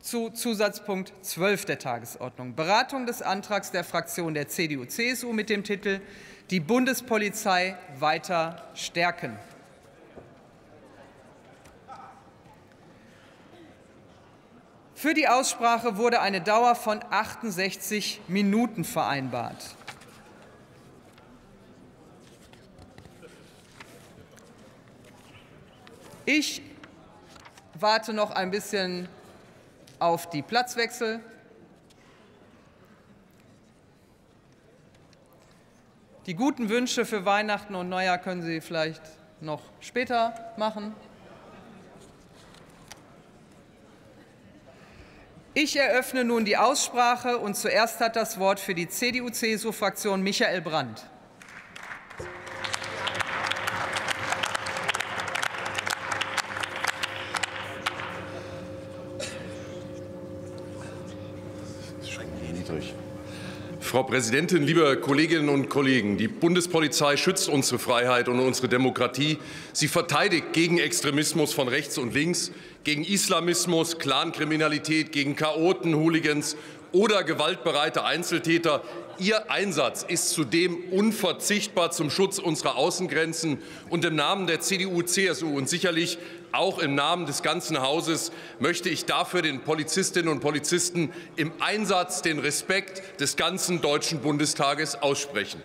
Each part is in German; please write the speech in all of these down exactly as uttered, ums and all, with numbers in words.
zu Zusatzpunkt zwölf der Tagesordnung. Beratung des Antrags der Fraktion der C D U C S U mit dem Titel Die Bundespolizei weiter stärken. Für die Aussprache wurde eine Dauer von achtundsechzig Minuten vereinbart. Ich warte noch ein bisschen auf die Platzwechsel. Die guten Wünsche für Weihnachten und Neujahr können Sie vielleicht noch später machen. Ich eröffne nun die Aussprache, und zuerst hat das Wort für die C D U C S U-Fraktion Michael Brandt. Frau Präsidentin, liebe Kolleginnen und Kollegen! Die Bundespolizei schützt unsere Freiheit und unsere Demokratie. Sie verteidigt gegen Extremismus von rechts und links, gegen Islamismus, Clankriminalität, gegen Chaoten, Hooligans oder gewaltbereite Einzeltäter. Ihr Einsatz ist zudem unverzichtbar zum Schutz unserer Außengrenzen. Und im Namen der C D U C S U und sicherlich auch im Namen des ganzen Hauses möchte ich dafür den Polizistinnen und Polizisten im Einsatz den Respekt des ganzen Deutschen Bundestages aussprechen.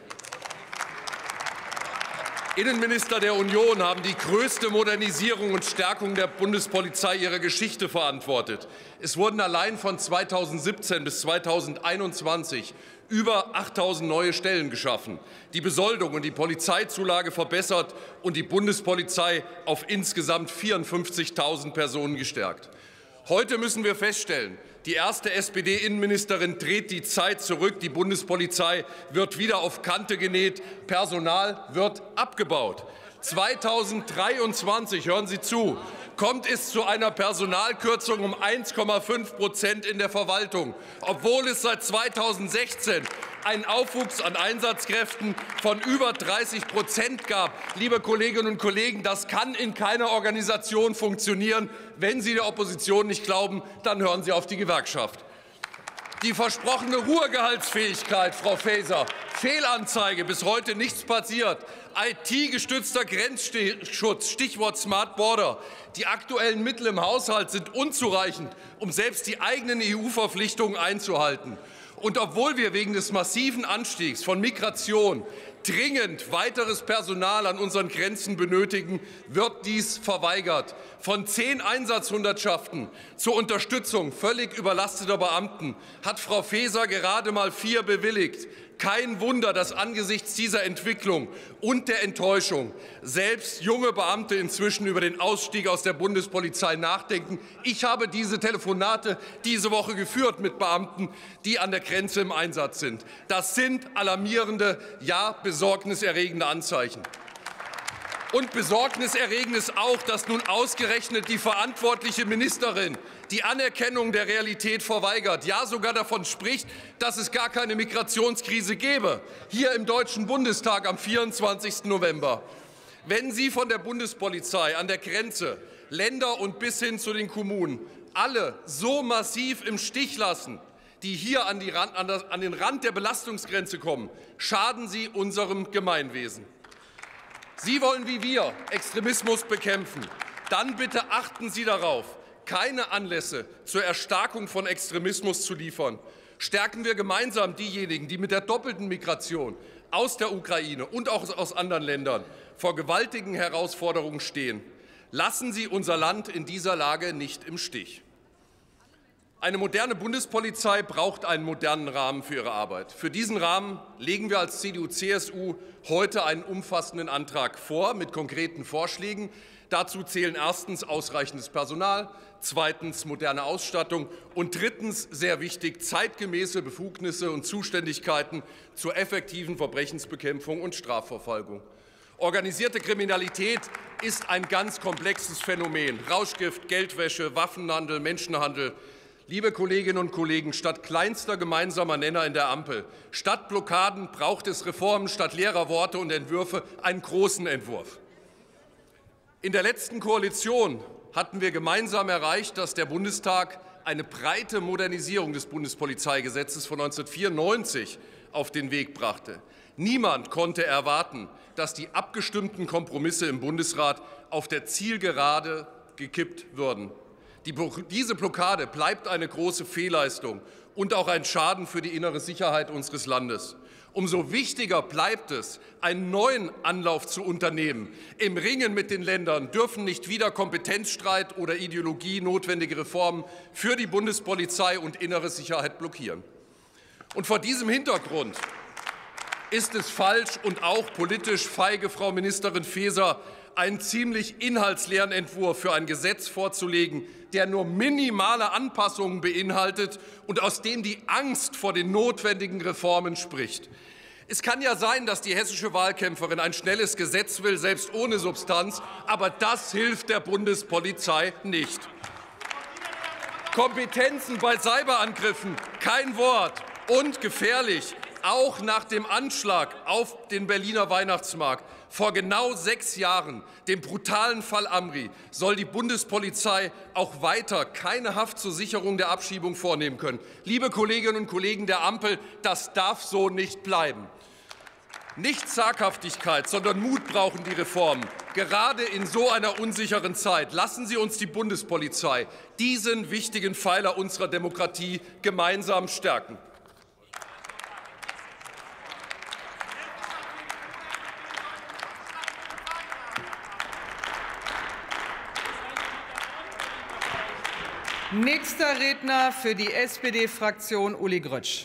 Innenminister der Union haben die größte Modernisierung und Stärkung der Bundespolizei ihrer Geschichte verantwortet. Es wurden allein von zweitausendsiebzehn bis zweitausendeinundzwanzig über achttausend neue Stellen geschaffen, die Besoldung und die Polizeizulage verbessert und die Bundespolizei auf insgesamt vierundfünfzigtausend Personen gestärkt. Heute müssen wir feststellen, die erste S P D-Innenministerin dreht die Zeit zurück. Die Bundespolizei wird wieder auf Kante genäht. Personal wird abgebaut. zweitausenddreiundzwanzig, hören Sie zu, kommt es zu einer Personalkürzung um eins Komma fünf Prozent in der Verwaltung, obwohl es seit zweitausendsechzehn einen Aufwuchs an Einsatzkräften von über dreißig Prozent gab. Liebe Kolleginnen und Kollegen, das kann in keiner Organisation funktionieren. Wenn Sie der Opposition nicht glauben, dann hören Sie auf die Gewerkschaft. Die versprochene Ruhegehaltsfähigkeit, Frau Faeser, Fehlanzeige, bis heute nichts passiert. I T-gestützter Grenzschutz, Stichwort Smart Border. Die aktuellen Mittel im Haushalt sind unzureichend, um selbst die eigenen E U-Verpflichtungen einzuhalten. Und obwohl wir wegen des massiven Anstiegs von Migration dringend weiteres Personal an unseren Grenzen benötigen, wird dies verweigert. Von zehn Einsatzhundertschaften zur Unterstützung völlig überlasteter Beamten hat Frau Faeser gerade mal vier bewilligt. Kein Wunder, dass angesichts dieser Entwicklung und der Enttäuschung selbst junge Beamte inzwischen über den Ausstieg aus der Bundespolizei nachdenken. Ich habe diese Telefonate diese Woche geführt mit Beamten, die an der Grenze im Einsatz sind. Das sind alarmierende, ja besorgniserregende Anzeichen. Und besorgniserregend ist auch, dass nun ausgerechnet die verantwortliche Ministerin die Anerkennung der Realität verweigert, ja sogar davon spricht, dass es gar keine Migrationskrise gäbe, hier im Deutschen Bundestag am vierundzwanzigsten November. Wenn Sie von der Bundespolizei an der Grenze, Länder und bis hin zu den Kommunen alle so massiv im Stich lassen, die hier an, die Rand, an, das, an den Rand der Belastungsgrenze kommen, schaden Sie unserem Gemeinwesen. Sie wollen wie wir Extremismus bekämpfen. Dann bitte achten Sie darauf, keine Anlässe zur Erstarkung von Extremismus zu liefern. Stärken wir gemeinsam diejenigen, die mit der doppelten Migration aus der Ukraine und auch aus anderen Ländern vor gewaltigen Herausforderungen stehen. Lassen Sie unser Land in dieser Lage nicht im Stich. Eine moderne Bundespolizei braucht einen modernen Rahmen für ihre Arbeit. Für diesen Rahmen legen wir als C D U C S U heute einen umfassenden Antrag vor mit konkreten Vorschlägen. Dazu zählen erstens ausreichendes Personal, zweitens moderne Ausstattung und drittens, sehr wichtig, zeitgemäße Befugnisse und Zuständigkeiten zur effektiven Verbrechensbekämpfung und Strafverfolgung. Organisierte Kriminalität ist ein ganz komplexes Phänomen. Rauschgift, Geldwäsche, Waffenhandel, Menschenhandel. Liebe Kolleginnen und Kollegen, statt kleinster gemeinsamer Nenner in der Ampel, statt Blockaden braucht es Reformen, statt leerer Worte und Entwürfe einen großen Entwurf. In der letzten Koalition hatten wir gemeinsam erreicht, dass der Bundestag eine breite Modernisierung des Bundespolizeigesetzes von neunzehnhundertvierundneunzig auf den Weg brachte. Niemand konnte erwarten, dass die abgestimmten Kompromisse im Bundesrat auf der Zielgerade gekippt würden. Die, diese Blockade bleibt eine große Fehlleistung und auch ein Schaden für die innere Sicherheit unseres Landes. Umso wichtiger bleibt es, einen neuen Anlauf zu unternehmen. Im Ringen mit den Ländern dürfen nicht wieder Kompetenzstreit oder Ideologie notwendige Reformen für die Bundespolizei und innere Sicherheit blockieren. Und vor diesem Hintergrund ist es falsch und auch politisch feige, Frau Ministerin Faeser, einen ziemlich inhaltsleeren Entwurf für ein Gesetz vorzulegen, der nur minimale Anpassungen beinhaltet und aus dem die Angst vor den notwendigen Reformen spricht. Es kann ja sein, dass die hessische Wahlkämpferin ein schnelles Gesetz will, selbst ohne Substanz, aber das hilft der Bundespolizei nicht. Kompetenzen bei Cyberangriffen, kein Wort, und gefährlich, auch nach dem Anschlag auf den Berliner Weihnachtsmarkt vor genau sechs Jahren, dem brutalen Fall Amri, soll die Bundespolizei auch weiter keine Haft zur Sicherung der Abschiebung vornehmen können. Liebe Kolleginnen und Kollegen der Ampel, das darf so nicht bleiben. Nicht Zaghaftigkeit, sondern Mut brauchen die Reformen. Gerade in so einer unsicheren Zeit lassen Sie uns die Bundespolizei, diesen wichtigen Pfeiler unserer Demokratie, gemeinsam stärken. Nächster Redner für die S P D-Fraktion, Uli Grötsch.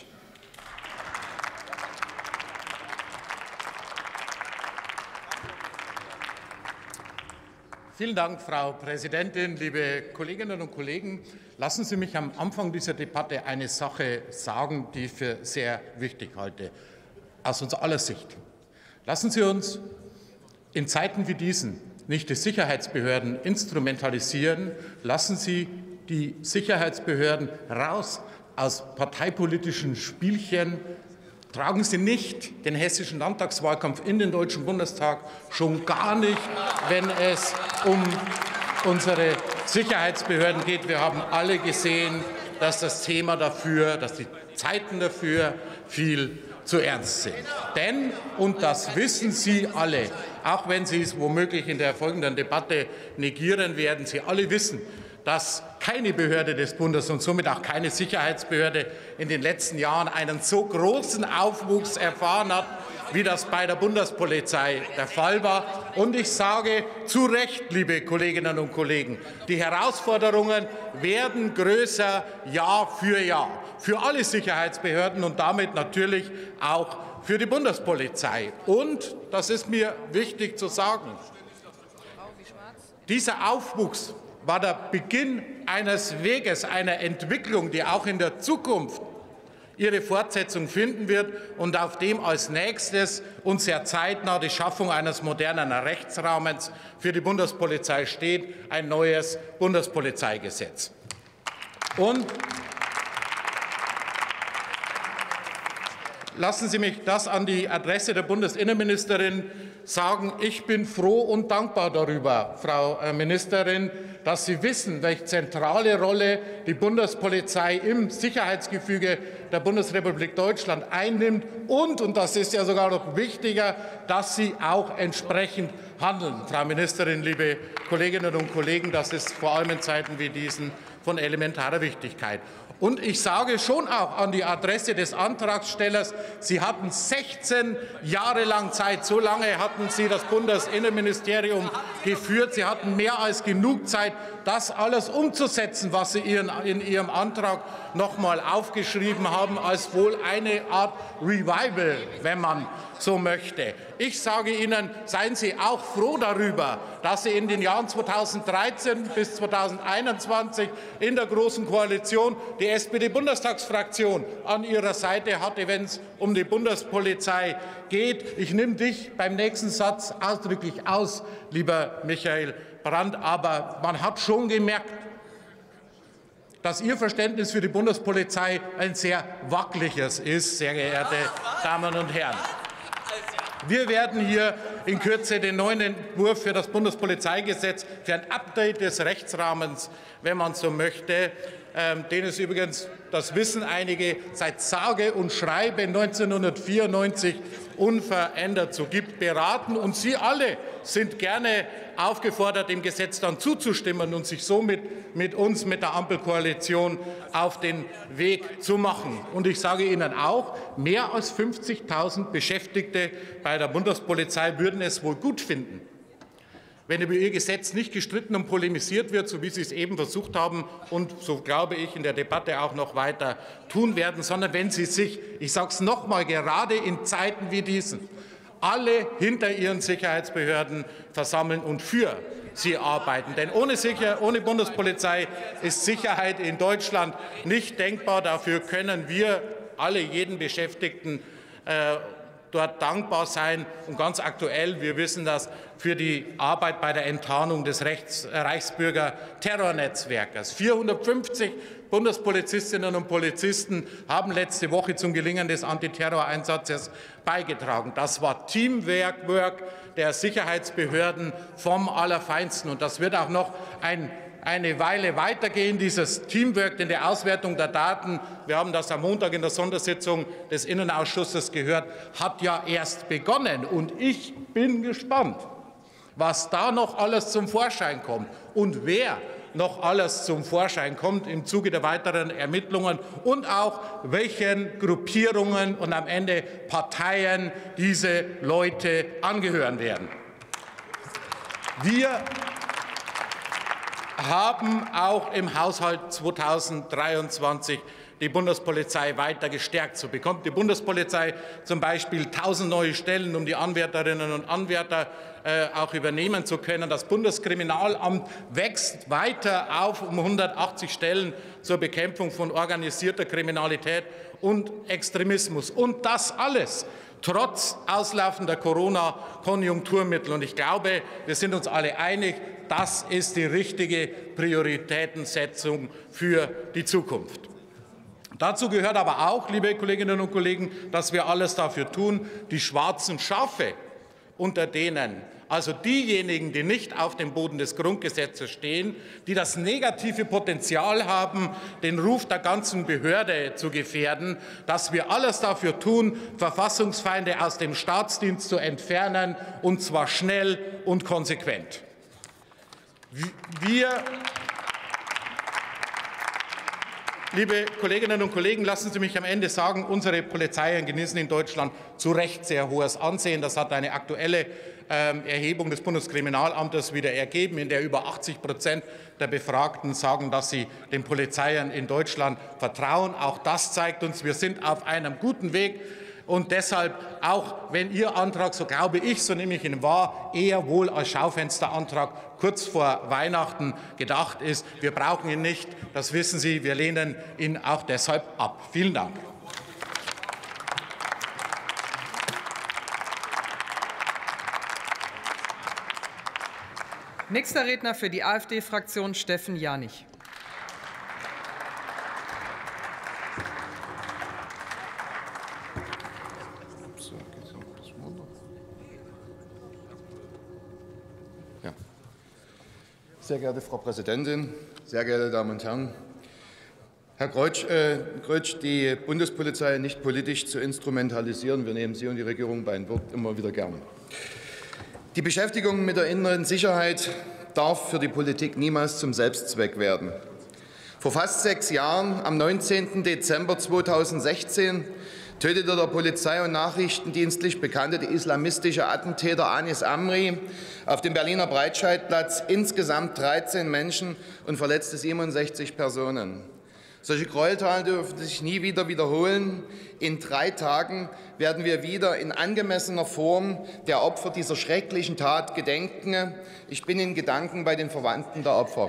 Vielen Dank, Frau Präsidentin, liebe Kolleginnen und Kollegen. Lassen Sie mich am Anfang dieser Debatte eine Sache sagen, die ich für sehr wichtig halte, aus unserer aller Sicht. Lassen Sie uns in Zeiten wie diesen nicht die Sicherheitsbehörden instrumentalisieren. Lassen Sie die Sicherheitsbehörden raus aus parteipolitischen Spielchen. Tragen Sie nicht den hessischen Landtagswahlkampf in den Deutschen Bundestag, schon gar nicht, wenn es um unsere Sicherheitsbehörden geht. Wir haben alle gesehen, dass das Thema dafür, dass die Zeiten dafür viel zu ernst sind. Denn, und das wissen Sie alle, auch wenn Sie es womöglich in der folgenden Debatte negieren, werden Sie alle wissen, dass keine Behörde des Bundes und somit auch keine Sicherheitsbehörde in den letzten Jahren einen so großen Aufwuchs erfahren hat, wie das bei der Bundespolizei der Fall war. Und ich sage zu Recht, liebe Kolleginnen und Kollegen, die Herausforderungen werden größer Jahr für Jahr für alle Sicherheitsbehörden und damit natürlich auch für die Bundespolizei. Und, das ist mir wichtig zu sagen, dieser Aufwuchs war der Beginn eines Weges, einer Entwicklung, die auch in der Zukunft ihre Fortsetzung finden wird und auf dem als nächstes und sehr zeitnah die Schaffung eines modernen Rechtsrahmens für die Bundespolizei steht, ein neues Bundespolizeigesetz. Und lassen Sie mich das an die Adresse der Bundesinnenministerin sagen. Ich bin froh und dankbar darüber, Frau Ministerin, dass Sie wissen, welche zentrale Rolle die Bundespolizei im Sicherheitsgefüge der Bundesrepublik Deutschland einnimmt und, und das ist ja sogar noch wichtiger, dass Sie auch entsprechend handeln. Frau Ministerin, liebe Kolleginnen und Kollegen, das ist vor allem in Zeiten wie diesen von elementarer Wichtigkeit. Und ich sage schon auch an die Adresse des Antragstellers, Sie hatten sechzehn Jahre lang Zeit, so lange hatten Sie das Bundesinnenministerium geführt. Sie hatten mehr als genug Zeit, das alles umzusetzen, was Sie in Ihrem Antrag noch einmal aufgeschrieben haben, als wohl eine Art Revival, wenn man so möchte. Ich sage Ihnen, seien Sie auch froh darüber, dass Sie in den Jahren zweitausenddreizehn bis zweitausendeinundzwanzig in der Großen Koalition die S P D-Bundestagsfraktion an Ihrer Seite hatte, wenn es um die Bundespolizei geht. Ich nehme dich beim nächsten Satz ausdrücklich aus, lieber Michael Brandt, aber man hat schon gemerkt, dass Ihr Verständnis für die Bundespolizei ein sehr wackeliges ist, sehr geehrte Damen und Herren. Wir werden hier in Kürze den neuen Entwurf für das Bundespolizeigesetz, für ein Update des Rechtsrahmens, wenn man so möchte, den es übrigens, das wissen einige, seit sage und schreibe neunzehnhundertvierundneunzig unverändert so gibt, beraten. Und Sie alle sind gerne aufgefordert, dem Gesetz dann zuzustimmen und sich somit mit uns, mit der Ampelkoalition, auf den Weg zu machen. Und ich sage Ihnen auch, mehr als fünfzigtausend Beschäftigte bei der Bundespolizei würden es wohl gut finden, wenn über Ihr Gesetz nicht gestritten und polemisiert wird, so wie Sie es eben versucht haben und so glaube ich in der Debatte auch noch weiter tun werden, sondern wenn Sie sich, ich sage es noch einmal, gerade in Zeiten wie diesen, alle hinter Ihren Sicherheitsbehörden versammeln und für sie arbeiten. Denn ohne, Sicher ohne Bundespolizei ist Sicherheit in Deutschland nicht denkbar. Dafür können wir alle, jeden Beschäftigten, äh, dort dankbar sein. Und ganz aktuell, wir wissen das, für die Arbeit bei der Enttarnung des Rechts, äh, Reichsbürger-Terrornetzwerkes. vierhundertfünfzig Bundespolizistinnen und Polizisten haben letzte Woche zum Gelingen des Antiterroreinsatzes beigetragen. Das war Teamwork der Sicherheitsbehörden vom Allerfeinsten. Und das wird auch noch ein eine Weile weitergehen, dieses Teamwork in der Auswertung der Daten, wir haben das am Montag in der Sondersitzung des Innenausschusses gehört, hat ja erst begonnen. Und ich bin gespannt, was da noch alles zum Vorschein kommt und wer noch alles zum Vorschein kommt im Zuge der weiteren Ermittlungen und auch welchen Gruppierungen und am Ende Parteien diese Leute angehören werden. Wir haben auch im Haushalt zweitausenddreiundzwanzig die Bundespolizei weiter gestärkt. So bekommt die Bundespolizei zum Beispiel tausend neue Stellen, um die Anwärterinnen und Anwärter äh, auch übernehmen zu können. Das Bundeskriminalamt wächst weiter auf um hundertachtzig Stellen zur Bekämpfung von organisierter Kriminalität und Extremismus. Und das alles trotz auslaufender Corona-Konjunkturmittel. Und ich glaube, wir sind uns alle einig, das ist die richtige Prioritätensetzung für die Zukunft. Dazu gehört aber auch, liebe Kolleginnen und Kollegen, dass wir alles dafür tun, die schwarzen Schafe unter denen, also diejenigen, die nicht auf dem Boden des Grundgesetzes stehen, die das negative Potenzial haben, den Ruf der ganzen Behörde zu gefährden, dass wir alles dafür tun, Verfassungsfeinde aus dem Staatsdienst zu entfernen, und zwar schnell und konsequent. Wir Liebe Kolleginnen und Kollegen, lassen Sie mich am Ende sagen, unsere Polizeien genießen in Deutschland zu Recht sehr hohes Ansehen. Das hat eine aktuelle ähm, Erhebung des Bundeskriminalamtes wieder ergeben, in der über achtzig Prozent der Befragten sagen, dass sie den Polizeien in Deutschland vertrauen. Auch das zeigt uns, wir sind auf einem guten Weg. Und deshalb, auch wenn Ihr Antrag, so glaube ich, so nehme ich ihn wahr, eher wohl als Schaufensterantrag kurz vor Weihnachten gedacht ist, wir brauchen ihn nicht, das wissen Sie, wir lehnen ihn auch deshalb ab. Vielen Dank. Nächster Redner für die AfD-Fraktion, Steffen Janich. Sehr geehrte Frau Präsidentin, sehr geehrte Damen und Herren! Herr Greuth, äh, Greuth, die Bundespolizei nicht politisch zu instrumentalisieren. Wir nehmen Sie und die Regierung beim Wort immer wieder gern. Die Beschäftigung mit der inneren Sicherheit darf für die Politik niemals zum Selbstzweck werden. Vor fast sechs Jahren, am neunzehnten Dezember zweitausendsechzehn, tötete der polizei- und nachrichtendienstlich bekannte islamistische Attentäter Anis Amri auf dem Berliner Breitscheidplatz insgesamt dreizehn Menschen und verletzte siebenundsechzig Personen. Solche Gräueltaten dürfen sich nie wieder wiederholen. In drei Tagen werden wir wieder in angemessener Form der Opfer dieser schrecklichen Tat gedenken. Ich bin in Gedanken bei den Verwandten der Opfer.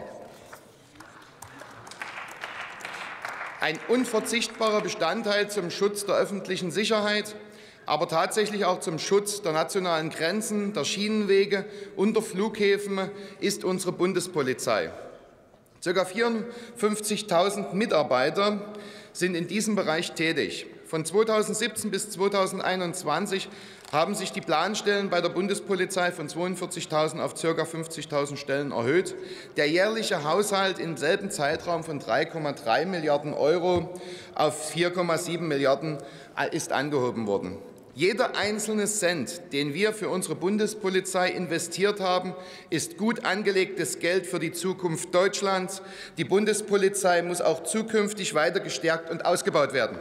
Ein unverzichtbarer Bestandteil zum Schutz der öffentlichen Sicherheit, aber tatsächlich auch zum Schutz der nationalen Grenzen, der Schienenwege und der Flughäfen ist unsere Bundespolizei. Circa vierundfünfzigtausend Mitarbeiter sind in diesem Bereich tätig. Von zweitausendsiebzehn bis zweitausendeinundzwanzig haben sich die Planstellen bei der Bundespolizei von zweiundvierzigtausend auf ca. fünfzigtausend Stellen erhöht. Der jährliche Haushalt im selben Zeitraum von drei Komma drei Milliarden Euro auf vier Komma sieben Milliarden ist angehoben worden. Jeder einzelne Cent, den wir für unsere Bundespolizei investiert haben, ist gut angelegtes Geld für die Zukunft Deutschlands. Die Bundespolizei muss auch zukünftig weiter gestärkt und ausgebaut werden.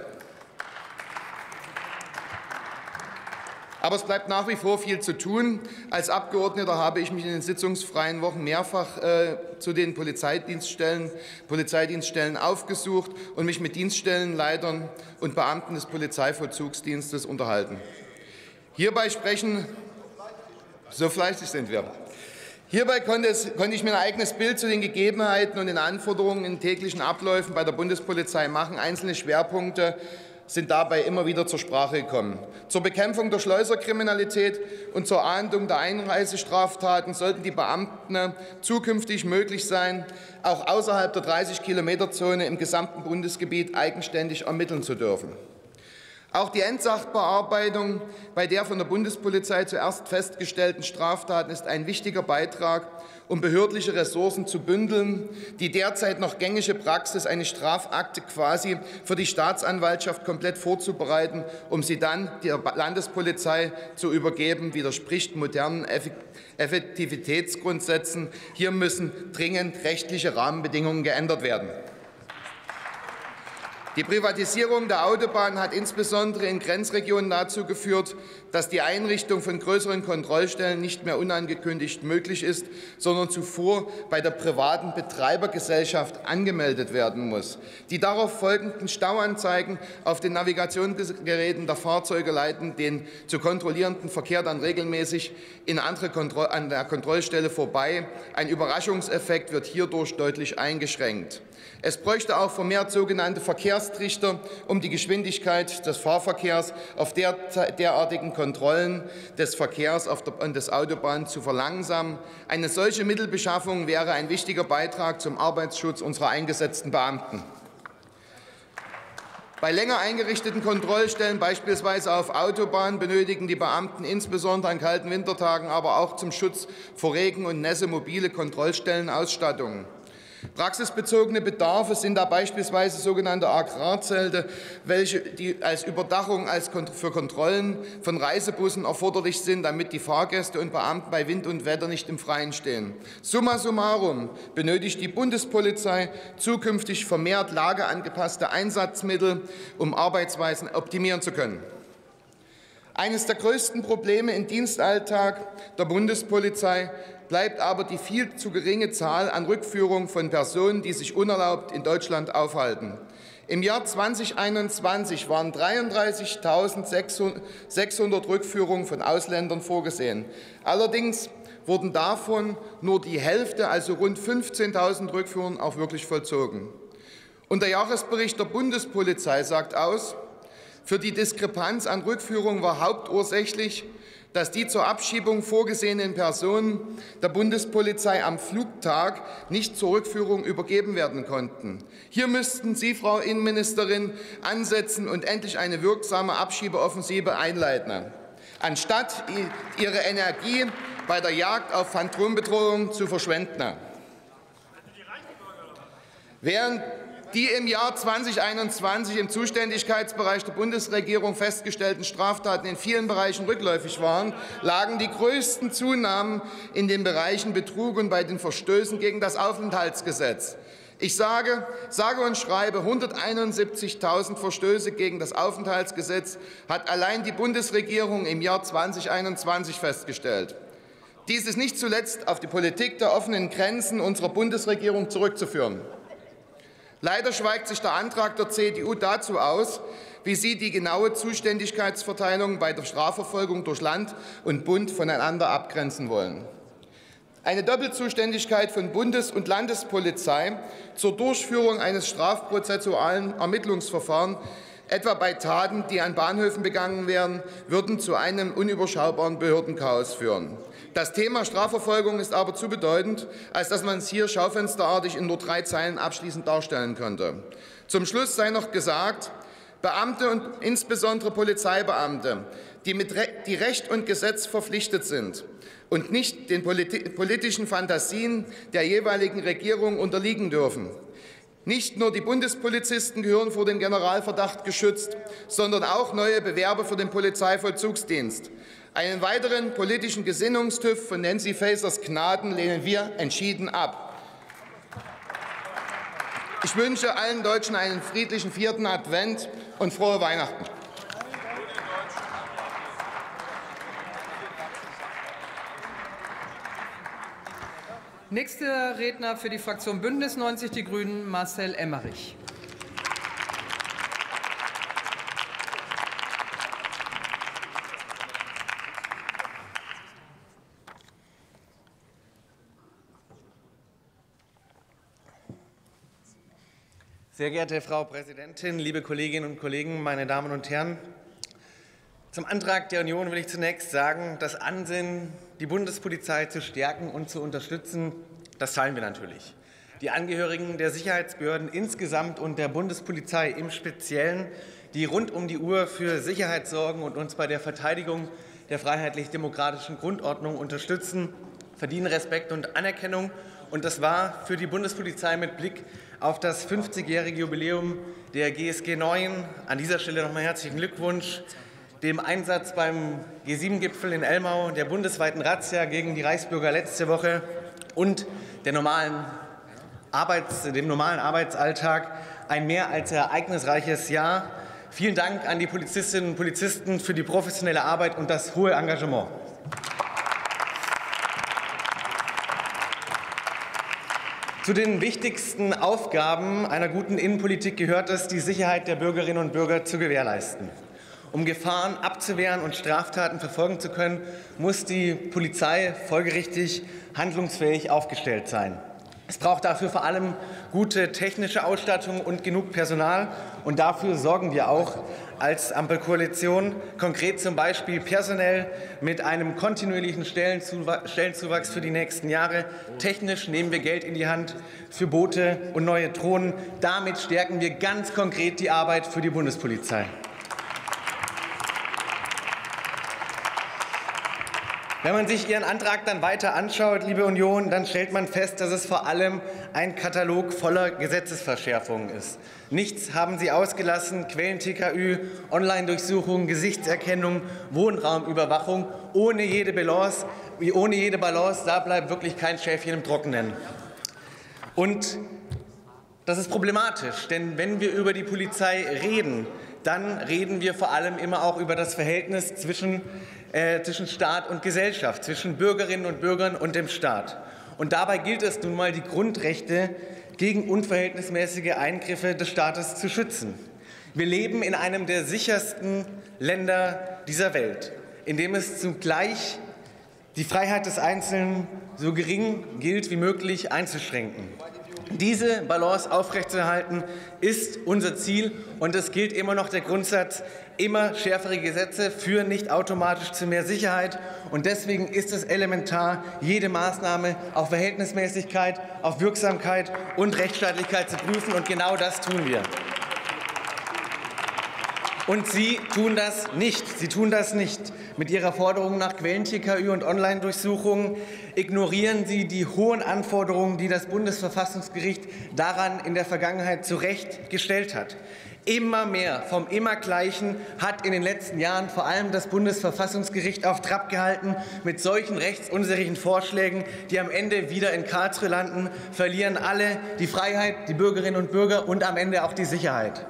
Aber es bleibt nach wie vor viel zu tun. Als Abgeordneter habe ich mich in den sitzungsfreien Wochen mehrfach äh, zu den Polizeidienststellen, Polizeidienststellen aufgesucht und mich mit Dienststellenleitern und Beamten des Polizeivollzugsdienstes unterhalten. Hierbei sprechen, so fleißig sind wir. Hierbei konnte, es, konnte ich mir ein eigenes Bild zu den Gegebenheiten und den Anforderungen in täglichen Abläufen bei der Bundespolizei machen. Einzelne Schwerpunkte sind dabei immer wieder zur Sprache gekommen. Zur Bekämpfung der Schleuserkriminalität und zur Ahndung der Einreisestraftaten sollten die Beamten zukünftig möglich sein, auch außerhalb der dreißig Kilometer Zone im gesamten Bundesgebiet eigenständig ermitteln zu dürfen. Auch die Endsachbearbeitung bei der von der Bundespolizei zuerst festgestellten Straftaten ist ein wichtiger Beitrag, um behördliche Ressourcen zu bündeln. Die derzeit noch gängige Praxis, eine Strafakte quasi für die Staatsanwaltschaft komplett vorzubereiten, um sie dann der Landespolizei zu übergeben, widerspricht modernen Effektivitätsgrundsätzen. Hier müssen dringend rechtliche Rahmenbedingungen geändert werden. Die Privatisierung der Autobahnen hat insbesondere in Grenzregionen dazu geführt, dass die Einrichtung von größeren Kontrollstellen nicht mehr unangekündigt möglich ist, sondern zuvor bei der privaten Betreibergesellschaft angemeldet werden muss. Die darauf folgenden Stauanzeigen auf den Navigationsgeräten der Fahrzeuge leiten den zu kontrollierenden Verkehr dann regelmäßig in andere Kontroll- an der Kontrollstelle vorbei. Ein Überraschungseffekt wird hierdurch deutlich eingeschränkt. Es bräuchte auch vermehrt sogenannte Verkehrstrichter, um die Geschwindigkeit des Fahrverkehrs auf der, derartigen Kontrollen des Verkehrs auf der, des Autobahnen zu verlangsamen. Eine solche Mittelbeschaffung wäre ein wichtiger Beitrag zum Arbeitsschutz unserer eingesetzten Beamten. Bei länger eingerichteten Kontrollstellen, beispielsweise auf Autobahnen, benötigen die Beamten insbesondere an kalten Wintertagen, aber auch zum Schutz vor Regen und Nässe mobile Kontrollstellenausstattungen. Praxisbezogene Bedarfe sind da beispielsweise sogenannte Agrarzelte, welche die als Überdachung als für Kontrollen von Reisebussen erforderlich sind, damit die Fahrgäste und Beamten bei Wind und Wetter nicht im Freien stehen. Summa summarum benötigt die Bundespolizei zukünftig vermehrt lageangepasste Einsatzmittel, um Arbeitsweisen optimieren zu können. Eines der größten Probleme im Dienstalltag der Bundespolizei bleibt aber die viel zu geringe Zahl an Rückführungen von Personen, die sich unerlaubt in Deutschland aufhalten. Im Jahr zweitausendeinundzwanzig waren dreiunddreißigtausendsechshundert Rückführungen von Ausländern vorgesehen. Allerdings wurden davon nur die Hälfte, also rund fünfzehntausend Rückführungen, auch wirklich vollzogen. Und der Jahresbericht der Bundespolizei sagt aus, für die Diskrepanz an Rückführungen war hauptursächlich, dass die zur Abschiebung vorgesehenen Personen der Bundespolizei am Flugtag nicht zur Rückführung übergeben werden konnten. Hier müssten Sie, Frau Innenministerin, ansetzen und endlich eine wirksame Abschiebeoffensive einleiten, anstatt Ihre Energie bei der Jagd auf Phantombedrohungen zu verschwenden. Während die im Jahr zweitausendeinundzwanzig im Zuständigkeitsbereich der Bundesregierung festgestellten Straftaten in vielen Bereichen rückläufig waren, lagen die größten Zunahmen in den Bereichen Betrug und bei den Verstößen gegen das Aufenthaltsgesetz. Ich sage, sage und schreibe, hunderteinundsiebzigtausend Verstöße gegen das Aufenthaltsgesetz hat allein die Bundesregierung im Jahr zweitausendeinundzwanzig festgestellt. Dies ist nicht zuletzt auf die Politik der offenen Grenzen unserer Bundesregierung zurückzuführen. Leider schweigt sich der Antrag der C D U dazu aus, wie sie die genaue Zuständigkeitsverteilung bei der Strafverfolgung durch Land und Bund voneinander abgrenzen wollen. Eine Doppelzuständigkeit von Bundes- und Landespolizei zur Durchführung eines strafprozessualen Ermittlungsverfahrens, etwa bei Taten, die an Bahnhöfen begangen werden, würden zu einem unüberschaubaren Behördenchaos führen. Das Thema Strafverfolgung ist aber zu bedeutend, als dass man es hier schaufensterartig in nur drei Zeilen abschließend darstellen könnte. Zum Schluss sei noch gesagt, Beamte und insbesondere Polizeibeamte, die mit Re die Recht und Gesetz verpflichtet sind und nicht den politi politischen Fantasien der jeweiligen Regierung unterliegen dürfen. Nicht nur die Bundespolizisten gehören vor dem Generalverdacht geschützt, sondern auch neue Bewerber für den Polizeivollzugsdienst. Einen weiteren politischen Gesinnungstüff von Nancy Fasers Gnaden lehnen wir entschieden ab. Ich wünsche allen Deutschen einen friedlichen vierten Advent und frohe Weihnachten. Nächster Redner für die Fraktion Bündnis neunzig Die Grünen, Marcel Emmerich. Sehr geehrte Frau Präsidentin, liebe Kolleginnen und Kollegen, meine Damen und Herren! Zum Antrag der Union will ich zunächst sagen, das Ansinnen, die Bundespolizei zu stärken und zu unterstützen, das teilen wir natürlich. Die Angehörigen der Sicherheitsbehörden insgesamt und der Bundespolizei im Speziellen, die rund um die Uhr für Sicherheit sorgen und uns bei der Verteidigung der freiheitlich-demokratischen Grundordnung unterstützen, verdienen Respekt und Anerkennung. Und das war für die Bundespolizei mit Blick auf das fünfzigjährige Jubiläum der G S G neun. An dieser Stelle noch einmal herzlichen Glückwunsch. Dem Einsatz beim G sieben Gipfel in Elmau, der bundesweiten Razzia gegen die Reichsbürger letzte Woche und der normalen Arbeits-, dem normalen Arbeitsalltag ein mehr als ereignisreiches Jahr. Vielen Dank an die Polizistinnen und Polizisten für die professionelle Arbeit und das hohe Engagement. Zu den wichtigsten Aufgaben einer guten Innenpolitik gehört es, die Sicherheit der Bürgerinnen und Bürger zu gewährleisten. Um Gefahren abzuwehren und Straftaten verfolgen zu können, muss die Polizei folgerichtig handlungsfähig aufgestellt sein. Es braucht dafür vor allem gute technische Ausstattung und genug Personal. Und dafür sorgen wir auch als Ampelkoalition, konkret zum Beispiel personell mit einem kontinuierlichen Stellenzuwachs für die nächsten Jahre. Technisch nehmen wir Geld in die Hand für Boote und neue Drohnen. Damit stärken wir ganz konkret die Arbeit für die Bundespolizei. Wenn man sich Ihren Antrag dann weiter anschaut, liebe Union, dann stellt man fest, dass es vor allem ein Katalog voller Gesetzesverschärfungen ist. Nichts haben Sie ausgelassen: Quellen-T K Ü, Online-Durchsuchung, Gesichtserkennung, Wohnraumüberwachung. Ohne jede Balance, ohne jede Balance, da bleibt wirklich kein Schäfchen im Trockenen. Und das ist problematisch, denn wenn wir über die Polizei reden, dann reden wir vor allem immer auch über das Verhältnis zwischen, äh, zwischen Staat und Gesellschaft, zwischen Bürgerinnen und Bürgern und dem Staat. Und dabei gilt es nun mal, die Grundrechte gegen unverhältnismäßige Eingriffe des Staates zu schützen. Wir leben in einem der sichersten Länder dieser Welt, in dem es zugleich die Freiheit des Einzelnen so gering gilt wie möglich einzuschränken. Diese Balance aufrechtzuerhalten, ist unser Ziel, und es gilt immer noch der Grundsatz: immer schärfere Gesetze führen nicht automatisch zu mehr Sicherheit. Und deswegen ist es elementar, jede Maßnahme auf Verhältnismäßigkeit, auf Wirksamkeit und Rechtsstaatlichkeit zu prüfen, und genau das tun wir. Und Sie tun das nicht. Sie tun das nicht. Mit Ihrer Forderung nach Quellen-T K Ü und Online-Durchsuchungen ignorieren Sie die hohen Anforderungen, die das Bundesverfassungsgericht daran in der Vergangenheit zu Recht gestellt hat. Immer mehr vom Immergleichen hat in den letzten Jahren vor allem das Bundesverfassungsgericht auf Trab gehalten. Mit solchen rechtsunsicheren Vorschlägen, die am Ende wieder in Karlsruhe landen, verlieren alle die Freiheit, die Bürgerinnen und Bürger und am Ende auch die Sicherheit.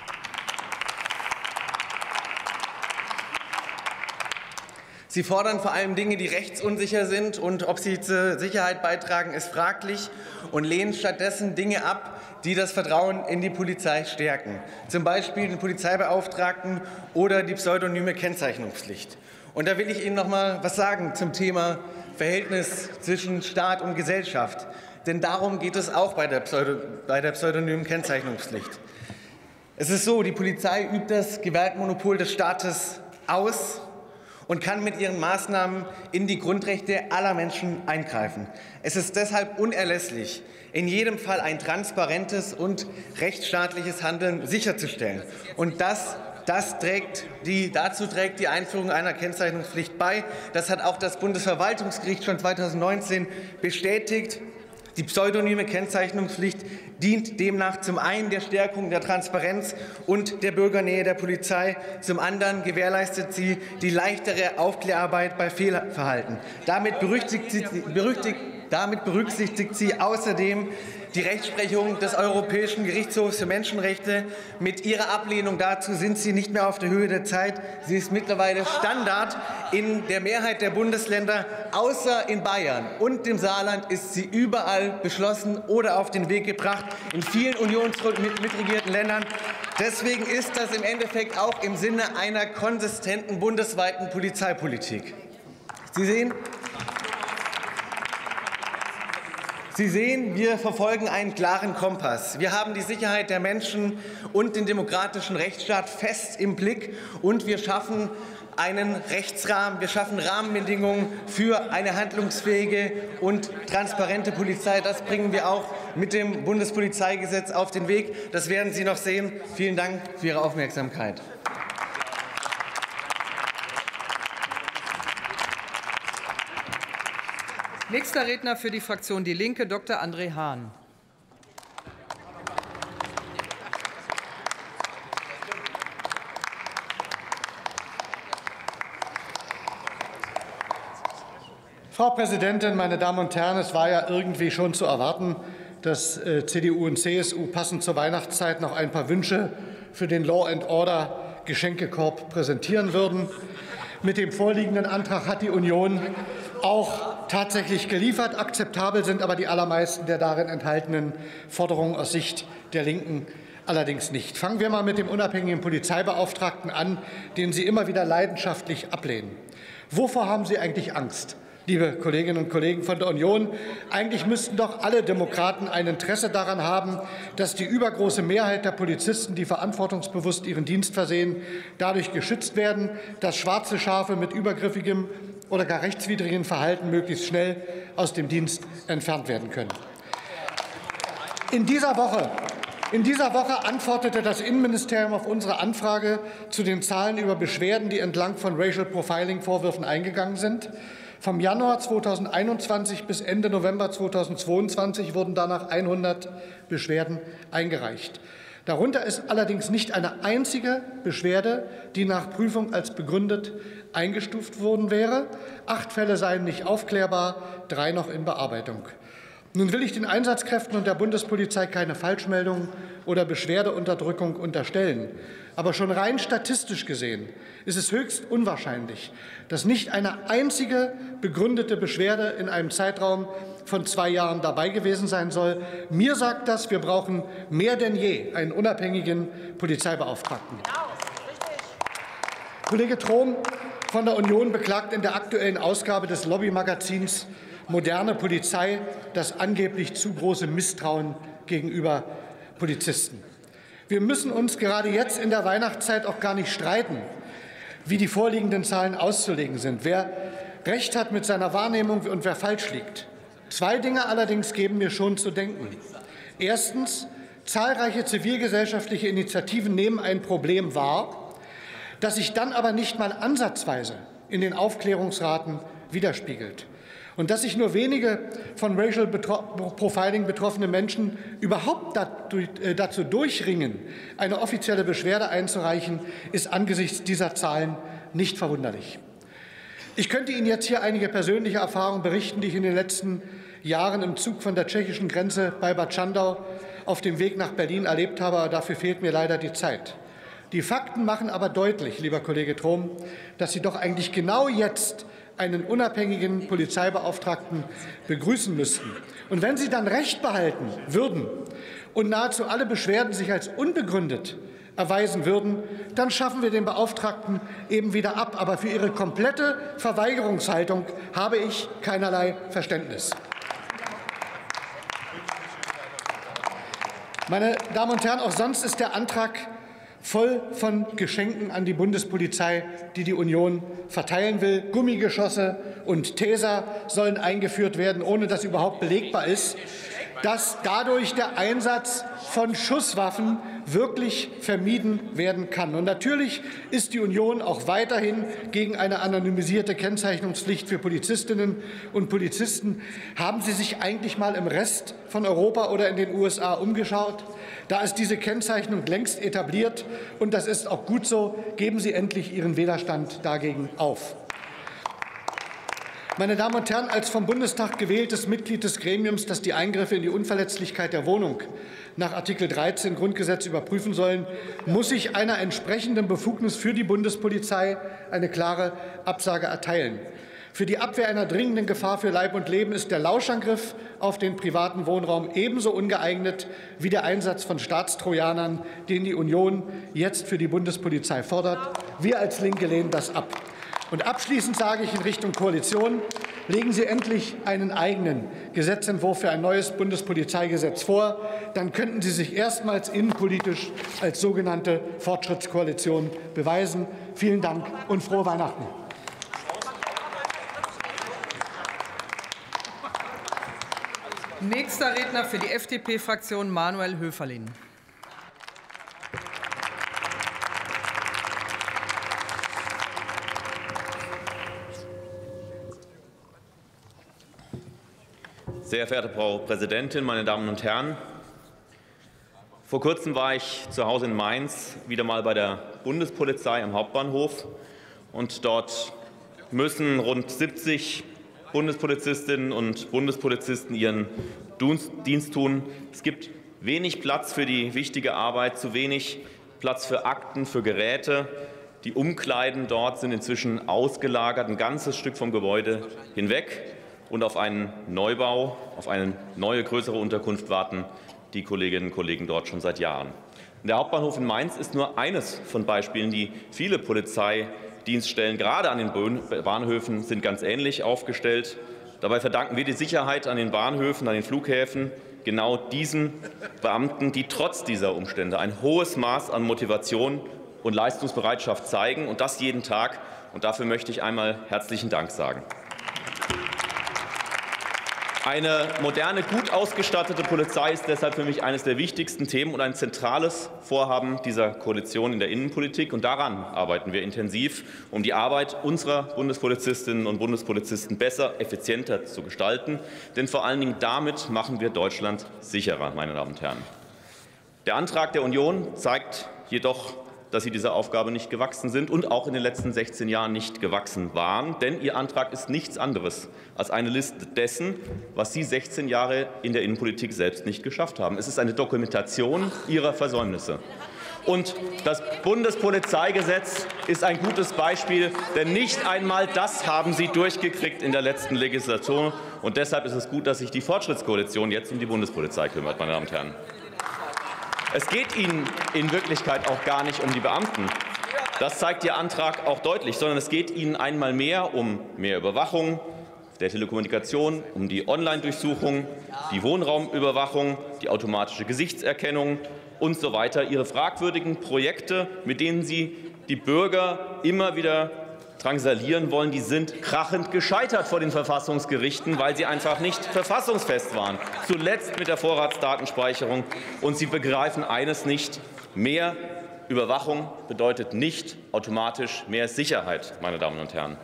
Sie fordern vor allem Dinge, die rechtsunsicher sind, und ob sie zur Sicherheit beitragen, ist fraglich, und lehnen stattdessen Dinge ab, die das Vertrauen in die Polizei stärken, zum Beispiel den Polizeibeauftragten oder die pseudonyme Kennzeichnungspflicht. Und da will ich Ihnen noch mal was sagen zum Thema Verhältnis zwischen Staat und Gesellschaft. Denn darum geht es auch bei der, Pseudo, bei der pseudonymen Kennzeichnungspflicht. Es ist so, die Polizei übt das Gewaltmonopol des Staates aus. und kann mit ihren Maßnahmen in die Grundrechte aller Menschen eingreifen. Es ist deshalb unerlässlich, in jedem Fall ein transparentes und rechtsstaatliches Handeln sicherzustellen. Und das Das trägt die, dazu trägt die Einführung einer Kennzeichnungspflicht bei. Das hat auch das Bundesverwaltungsgericht schon zweitausendneunzehn bestätigt. Die pseudonyme Kennzeichnungspflicht dient demnach zum einen der Stärkung der Transparenz und der Bürgernähe der Polizei, zum anderen gewährleistet sie die leichtere Aufklärarbeit bei Fehlverhalten. Damit berücksichtigt sie, berücksichtigt, damit berücksichtigt sie außerdem die Rechtsprechung des Europäischen Gerichtshofs für Menschenrechte. Mit ihrer Ablehnung dazu sind Sie nicht mehr auf der Höhe der Zeit. Sie ist mittlerweile Standard in der Mehrheit der Bundesländer. Außer in Bayern und dem Saarland ist sie überall beschlossen oder auf den Weg gebracht, in vielen unionsmitregierten Ländern. Deswegen ist das im Endeffekt auch im Sinne einer konsistenten bundesweiten Polizeipolitik. Sie sehen, Sie sehen, wir verfolgen einen klaren Kompass. Wir haben die Sicherheit der Menschen und den demokratischen Rechtsstaat fest im Blick, und wir schaffen einen Rechtsrahmen, wir schaffen Rahmenbedingungen für eine handlungsfähige und transparente Polizei. Das bringen wir auch mit dem Bundespolizeigesetz auf den Weg. Das werden Sie noch sehen. Vielen Dank für Ihre Aufmerksamkeit. Nächster Redner für die Fraktion Die Linke, Doktor André Hahn. Frau Präsidentin, meine Damen und Herren! Es war ja irgendwie schon zu erwarten, dass äh, C D U und C S U passend zur Weihnachtszeit noch ein paar Wünsche für den Law and Order Geschenkekorb präsentieren würden. Mit dem vorliegenden Antrag hat die Union auch tatsächlich geliefert. Akzeptabel sind aber die allermeisten der darin enthaltenen Forderungen aus Sicht der Linken allerdings nicht. Fangen wir mal mit dem unabhängigen Polizeibeauftragten an, den Sie immer wieder leidenschaftlich ablehnen. Wovor haben Sie eigentlich Angst, liebe Kolleginnen und Kollegen von der Union? Eigentlich müssten doch alle Demokraten ein Interesse daran haben, dass die übergroße Mehrheit der Polizisten, die verantwortungsbewusst ihren Dienst versehen, dadurch geschützt werden, dass schwarze Schafe mit übergriffigem oder gar rechtswidrigem Verhalten möglichst schnell aus dem Dienst entfernt werden können. In dieser Woche In dieser Woche antwortete das Innenministerium auf unsere Anfrage zu den Zahlen über Beschwerden, die entlang von Racial Profiling-Vorwürfen eingegangen sind. Vom Januar zweitausendeinundzwanzig bis Ende November zweitausendzweiundzwanzig wurden danach hundert Beschwerden eingereicht. Darunter ist allerdings nicht eine einzige Beschwerde, die nach Prüfung als begründet eingestuft worden wäre. Acht Fälle seien nicht aufklärbar, drei noch in Bearbeitung. Nun will ich den Einsatzkräften und der Bundespolizei keine Falschmeldungen oder Beschwerdeunterdrückung unterstellen. Aber schon rein statistisch gesehen ist es höchst unwahrscheinlich, dass nicht eine einzige begründete Beschwerde in einem Zeitraum von zwei Jahren dabei gewesen sein soll. Mir sagt das, wir brauchen mehr denn je einen unabhängigen Polizeibeauftragten. Kollege Trom von der Union beklagt in der aktuellen Ausgabe des Lobbymagazins Moderne Polizei das angeblich zu große Misstrauen gegenüber Polizisten. Wir müssen uns gerade jetzt in der Weihnachtszeit auch gar nicht streiten, wie die vorliegenden Zahlen auszulegen sind, wer Recht hat mit seiner Wahrnehmung und wer falsch liegt. Zwei Dinge allerdings geben mir schon zu denken. Erstens, zahlreiche zivilgesellschaftliche Initiativen nehmen ein Problem wahr, das sich dann aber nicht mal ansatzweise in den Aufklärungsraten widerspiegelt. Und dass sich nur wenige von Racial Profiling betroffene Menschen überhaupt dazu durchringen, eine offizielle Beschwerde einzureichen, ist angesichts dieser Zahlen nicht verwunderlich. Ich könnte Ihnen jetzt hier einige persönliche Erfahrungen berichten, die ich in den letzten Jahren im Zug von der tschechischen Grenze bei Bad Schandau auf dem Weg nach Berlin erlebt habe, aber dafür fehlt mir leider die Zeit. Die Fakten machen aber deutlich, lieber Kollege Trom, dass Sie doch eigentlich genau jetzt einen unabhängigen Polizeibeauftragten begrüßen müssten. Und wenn Sie dann Recht behalten würden und nahezu alle Beschwerden sich als unbegründet erweisen würden, dann schaffen wir den Beauftragten eben wieder ab. Aber für Ihre komplette Verweigerungshaltung habe ich keinerlei Verständnis. Meine Damen und Herren, auch sonst ist der Antrag voll von Geschenken an die Bundespolizei, die die Union verteilen will. Gummigeschosse und Taser sollen eingeführt werden, ohne dass überhaupt belegbar ist, dass dadurch der Einsatz von Schusswaffen wirklich vermieden werden kann. Und natürlich ist die Union auch weiterhin gegen eine anonymisierte Kennzeichnungspflicht für Polizistinnen und Polizisten. Haben Sie sich eigentlich mal im Rest von Europa oder in den U S A umgeschaut? Da ist diese Kennzeichnung längst etabliert, und das ist auch gut so. Geben Sie endlich Ihren Widerstand dagegen auf. Meine Damen und Herren, als vom Bundestag gewähltes Mitglied des Gremiums, das die Eingriffe in die Unverletzlichkeit der Wohnung nach Artikel dreizehn Grundgesetz überprüfen sollen, muss ich einer entsprechenden Befugnis für die Bundespolizei eine klare Absage erteilen. Für die Abwehr einer dringenden Gefahr für Leib und Leben ist der Lauschangriff auf den privaten Wohnraum ebenso ungeeignet wie der Einsatz von Staatstrojanern, den die Union jetzt für die Bundespolizei fordert. Wir als Linke lehnen das ab. Und abschließend sage ich in Richtung Koalition: Legen Sie endlich einen eigenen Gesetzentwurf für ein neues Bundespolizeigesetz vor. Dann könnten Sie sich erstmals innenpolitisch als sogenannte Fortschrittskoalition beweisen. Vielen Dank und frohe Weihnachten. Nächster Redner für die F D P-Fraktion Manuel Höferlin. Sehr verehrte Frau Präsidentin, meine Damen und Herren! Vor kurzem war ich zu Hause in Mainz wieder mal bei der Bundespolizei am Hauptbahnhof. Und dort müssen rund siebzig Bundespolizistinnen und Bundespolizisten ihren Dienst tun. Es gibt wenig Platz für die wichtige Arbeit, zu wenig Platz für Akten, für Geräte. Die Umkleiden dort sind inzwischen ausgelagert, ein ganzes Stück vom Gebäude hinweg. Und auf einen Neubau, auf eine neue, größere Unterkunft warten die Kolleginnen und Kollegen dort schon seit Jahren. Der Hauptbahnhof in Mainz ist nur eines von Beispielen, die viele Polizeidienststellen, gerade an den Bahnhöfen, sind ganz ähnlich aufgestellt. Dabei verdanken wir die Sicherheit an den Bahnhöfen, an den Flughäfen genau diesen Beamten, die trotz dieser Umstände ein hohes Maß an Motivation und Leistungsbereitschaft zeigen, und das jeden Tag. Und dafür möchte ich einmal herzlichen Dank sagen. Eine moderne, gut ausgestattete Polizei ist deshalb für mich eines der wichtigsten Themen und ein zentrales Vorhaben dieser Koalition in der Innenpolitik. Und daran arbeiten wir intensiv, um die Arbeit unserer Bundespolizistinnen und Bundespolizisten besser, effizienter zu gestalten. Denn vor allen Dingen damit machen wir Deutschland sicherer, meine Damen und Herren. Der Antrag der Union zeigt jedoch, dass sie dieser Aufgabe nicht gewachsen sind und auch in den letzten sechzehn Jahren nicht gewachsen waren. Denn Ihr Antrag ist nichts anderes als eine Liste dessen, was Sie sechzehn Jahre in der Innenpolitik selbst nicht geschafft haben. Es ist eine Dokumentation Ihrer Versäumnisse. Und das Bundespolizeigesetz ist ein gutes Beispiel, denn nicht einmal das haben Sie durchgekriegt in der letzten Legislatur. Und deshalb ist es gut, dass sich die Fortschrittskoalition jetzt um die Bundespolizei kümmert, meine Damen und Herren. Es geht Ihnen in Wirklichkeit auch gar nicht um die Beamten. Das zeigt Ihr Antrag auch deutlich, sondern es geht Ihnen einmal mehr um mehr Überwachung der Telekommunikation, um die Online-Durchsuchung, die Wohnraumüberwachung, die automatische Gesichtserkennung und so weiter. Ihre fragwürdigen Projekte, mit denen Sie die Bürger immer wieder drangsalieren wollen, die sind krachend gescheitert vor den Verfassungsgerichten, weil sie einfach nicht verfassungsfest waren. Zuletzt mit der Vorratsdatenspeicherung. Und Sie begreifen eines nicht: Mehr Überwachung bedeutet nicht automatisch mehr Sicherheit, meine Damen und Herren.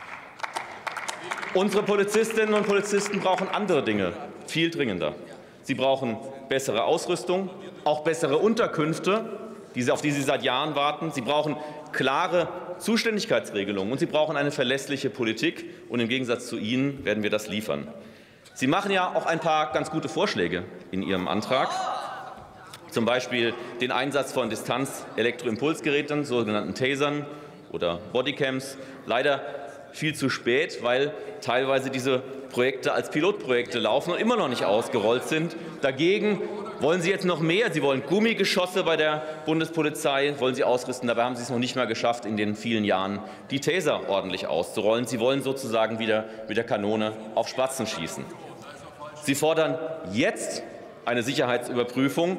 Unsere Polizistinnen und Polizisten brauchen andere Dinge, viel dringender. Sie brauchen bessere Ausrüstung, auch bessere Unterkünfte, auf die Sie seit Jahren warten. Sie brauchen klare Zuständigkeitsregelungen, und Sie brauchen eine verlässliche Politik. Und im Gegensatz zu Ihnen werden wir das liefern. Sie machen ja auch ein paar ganz gute Vorschläge in Ihrem Antrag, zum Beispiel den Einsatz von Distanz-Elektroimpulsgeräten, sogenannten Tasern oder Bodycams. Leider viel zu spät, weil teilweise diese Projekte als Pilotprojekte laufen und immer noch nicht ausgerollt sind. Dagegen wollen Sie jetzt noch mehr. Sie wollen Gummigeschosse bei der Bundespolizei, wollen Sie ausrüsten. Dabei haben Sie es noch nicht mal geschafft, in den vielen Jahren die Taser ordentlich auszurollen. Sie wollen sozusagen wieder mit der Kanone auf Spatzen schießen. Sie fordern jetzt eine Sicherheitsüberprüfung,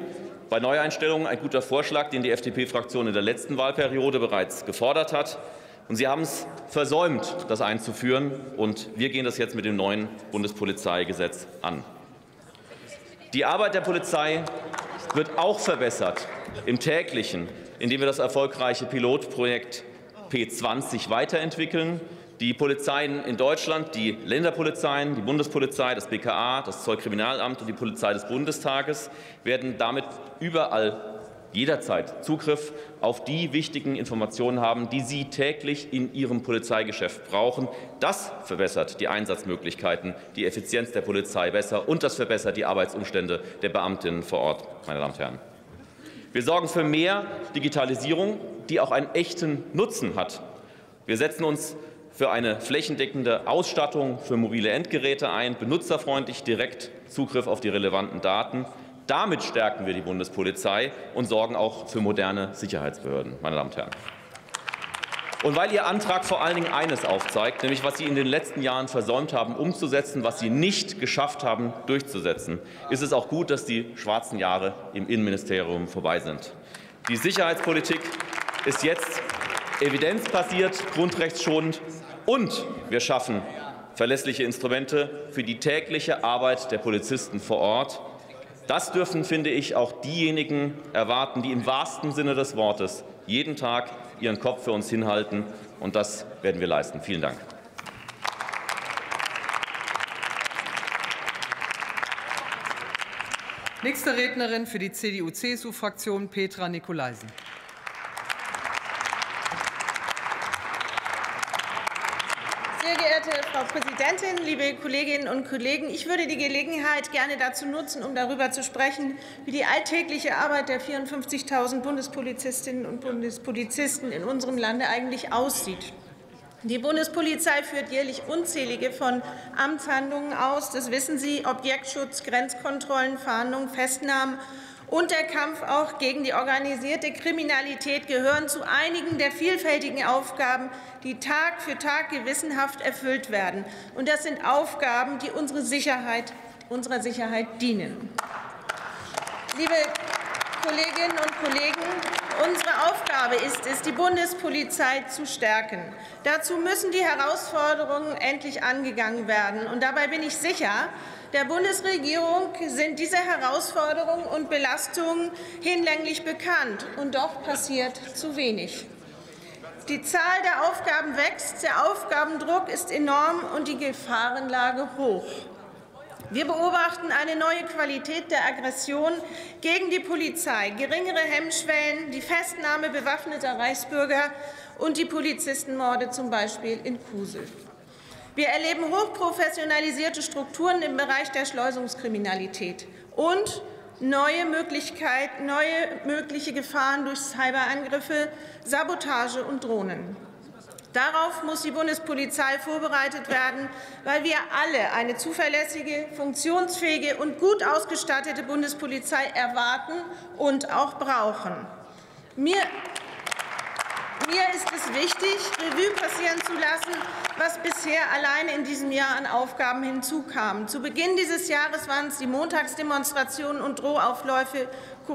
bei Neueinstellungen ein guter Vorschlag, den die F D P-Fraktion in der letzten Wahlperiode bereits gefordert hat. Und Sie haben es versäumt, das einzuführen. Und wir gehen das jetzt mit dem neuen Bundespolizeigesetz an. Die Arbeit der Polizei wird auch verbessert im täglichen, indem wir das erfolgreiche Pilotprojekt P zwanzig weiterentwickeln. Die Polizeien in Deutschland, die Länderpolizeien, die Bundespolizei, das B K A, das Zollkriminalamt und die Polizei des Bundestages werden damit überall jederzeit Zugriff auf die wichtigen Informationen haben, die sie täglich in ihrem Polizeigeschäft brauchen. Das verbessert die Einsatzmöglichkeiten, die Effizienz der Polizei besser, und das verbessert die Arbeitsumstände der Beamtinnen vor Ort, meine Damen und Herren. Wir sorgen für mehr Digitalisierung, die auch einen echten Nutzen hat. Wir setzen uns für eine flächendeckende Ausstattung für mobile Endgeräte ein, benutzerfreundlich, direkt Zugriff auf die relevanten Daten. Damit stärken wir die Bundespolizei und sorgen auch für moderne Sicherheitsbehörden, meine Damen und Herren. Und weil Ihr Antrag vor allen Dingen eines aufzeigt, nämlich was Sie in den letzten Jahren versäumt haben umzusetzen, was Sie nicht geschafft haben durchzusetzen, ist es auch gut, dass die schwarzen Jahre im Innenministerium vorbei sind. Die Sicherheitspolitik ist jetzt evidenzbasiert, grundrechtsschonend, und wir schaffen verlässliche Instrumente für die tägliche Arbeit der Polizisten vor Ort. Das dürfen, finde ich, auch diejenigen erwarten, die im wahrsten Sinne des Wortes jeden Tag ihren Kopf für uns hinhalten. Und das werden wir leisten. Vielen Dank. Nächste Rednerin für die C D U C S U-Fraktion, Petra Nikolaisen. Sehr geehrte Frau Präsidentin, liebe Kolleginnen und Kollegen! Ich würde die Gelegenheit gerne dazu nutzen, um darüber zu sprechen, wie die alltägliche Arbeit der vierundfünfzigtausend Bundespolizistinnen und Bundespolizisten in unserem Lande eigentlich aussieht. Die Bundespolizei führt jährlich unzählige von Amtshandlungen aus. Das wissen Sie: Objektschutz, Grenzkontrollen, Fahndungen, Festnahmen und der Kampf auch gegen die organisierte Kriminalität gehören zu einigen der vielfältigen Aufgaben, die Tag für Tag gewissenhaft erfüllt werden. Und das sind Aufgaben, die unsere Sicherheit, unserer Sicherheit dienen. Liebe Kolleginnen und Kollegen, unsere Aufgabe ist es, die Bundespolizei zu stärken. Dazu müssen die Herausforderungen endlich angegangen werden. Und dabei bin ich sicher, der Bundesregierung sind diese Herausforderungen und Belastungen hinlänglich bekannt. Und doch passiert zu wenig. Die Zahl der Aufgaben wächst, der Aufgabendruck ist enorm und die Gefahrenlage hoch. Wir beobachten eine neue Qualität der Aggression gegen die Polizei, geringere Hemmschwellen, die Festnahme bewaffneter Reichsbürger und die Polizistenmorde, zum Beispiel in Kusel. Wir erleben hochprofessionalisierte Strukturen im Bereich der Schleusungskriminalität und neue Möglichkeiten, neue mögliche Gefahren durch Cyberangriffe, Sabotage und Drohnen. Darauf muss die Bundespolizei vorbereitet werden, weil wir alle eine zuverlässige, funktionsfähige und gut ausgestattete Bundespolizei erwarten und auch brauchen. Mir Mir ist es wichtig, Revue passieren zu lassen, was bisher alleine in diesem Jahr an Aufgaben hinzukam. Zu Beginn dieses Jahres waren es die Montagsdemonstrationen und Drohaufläufe,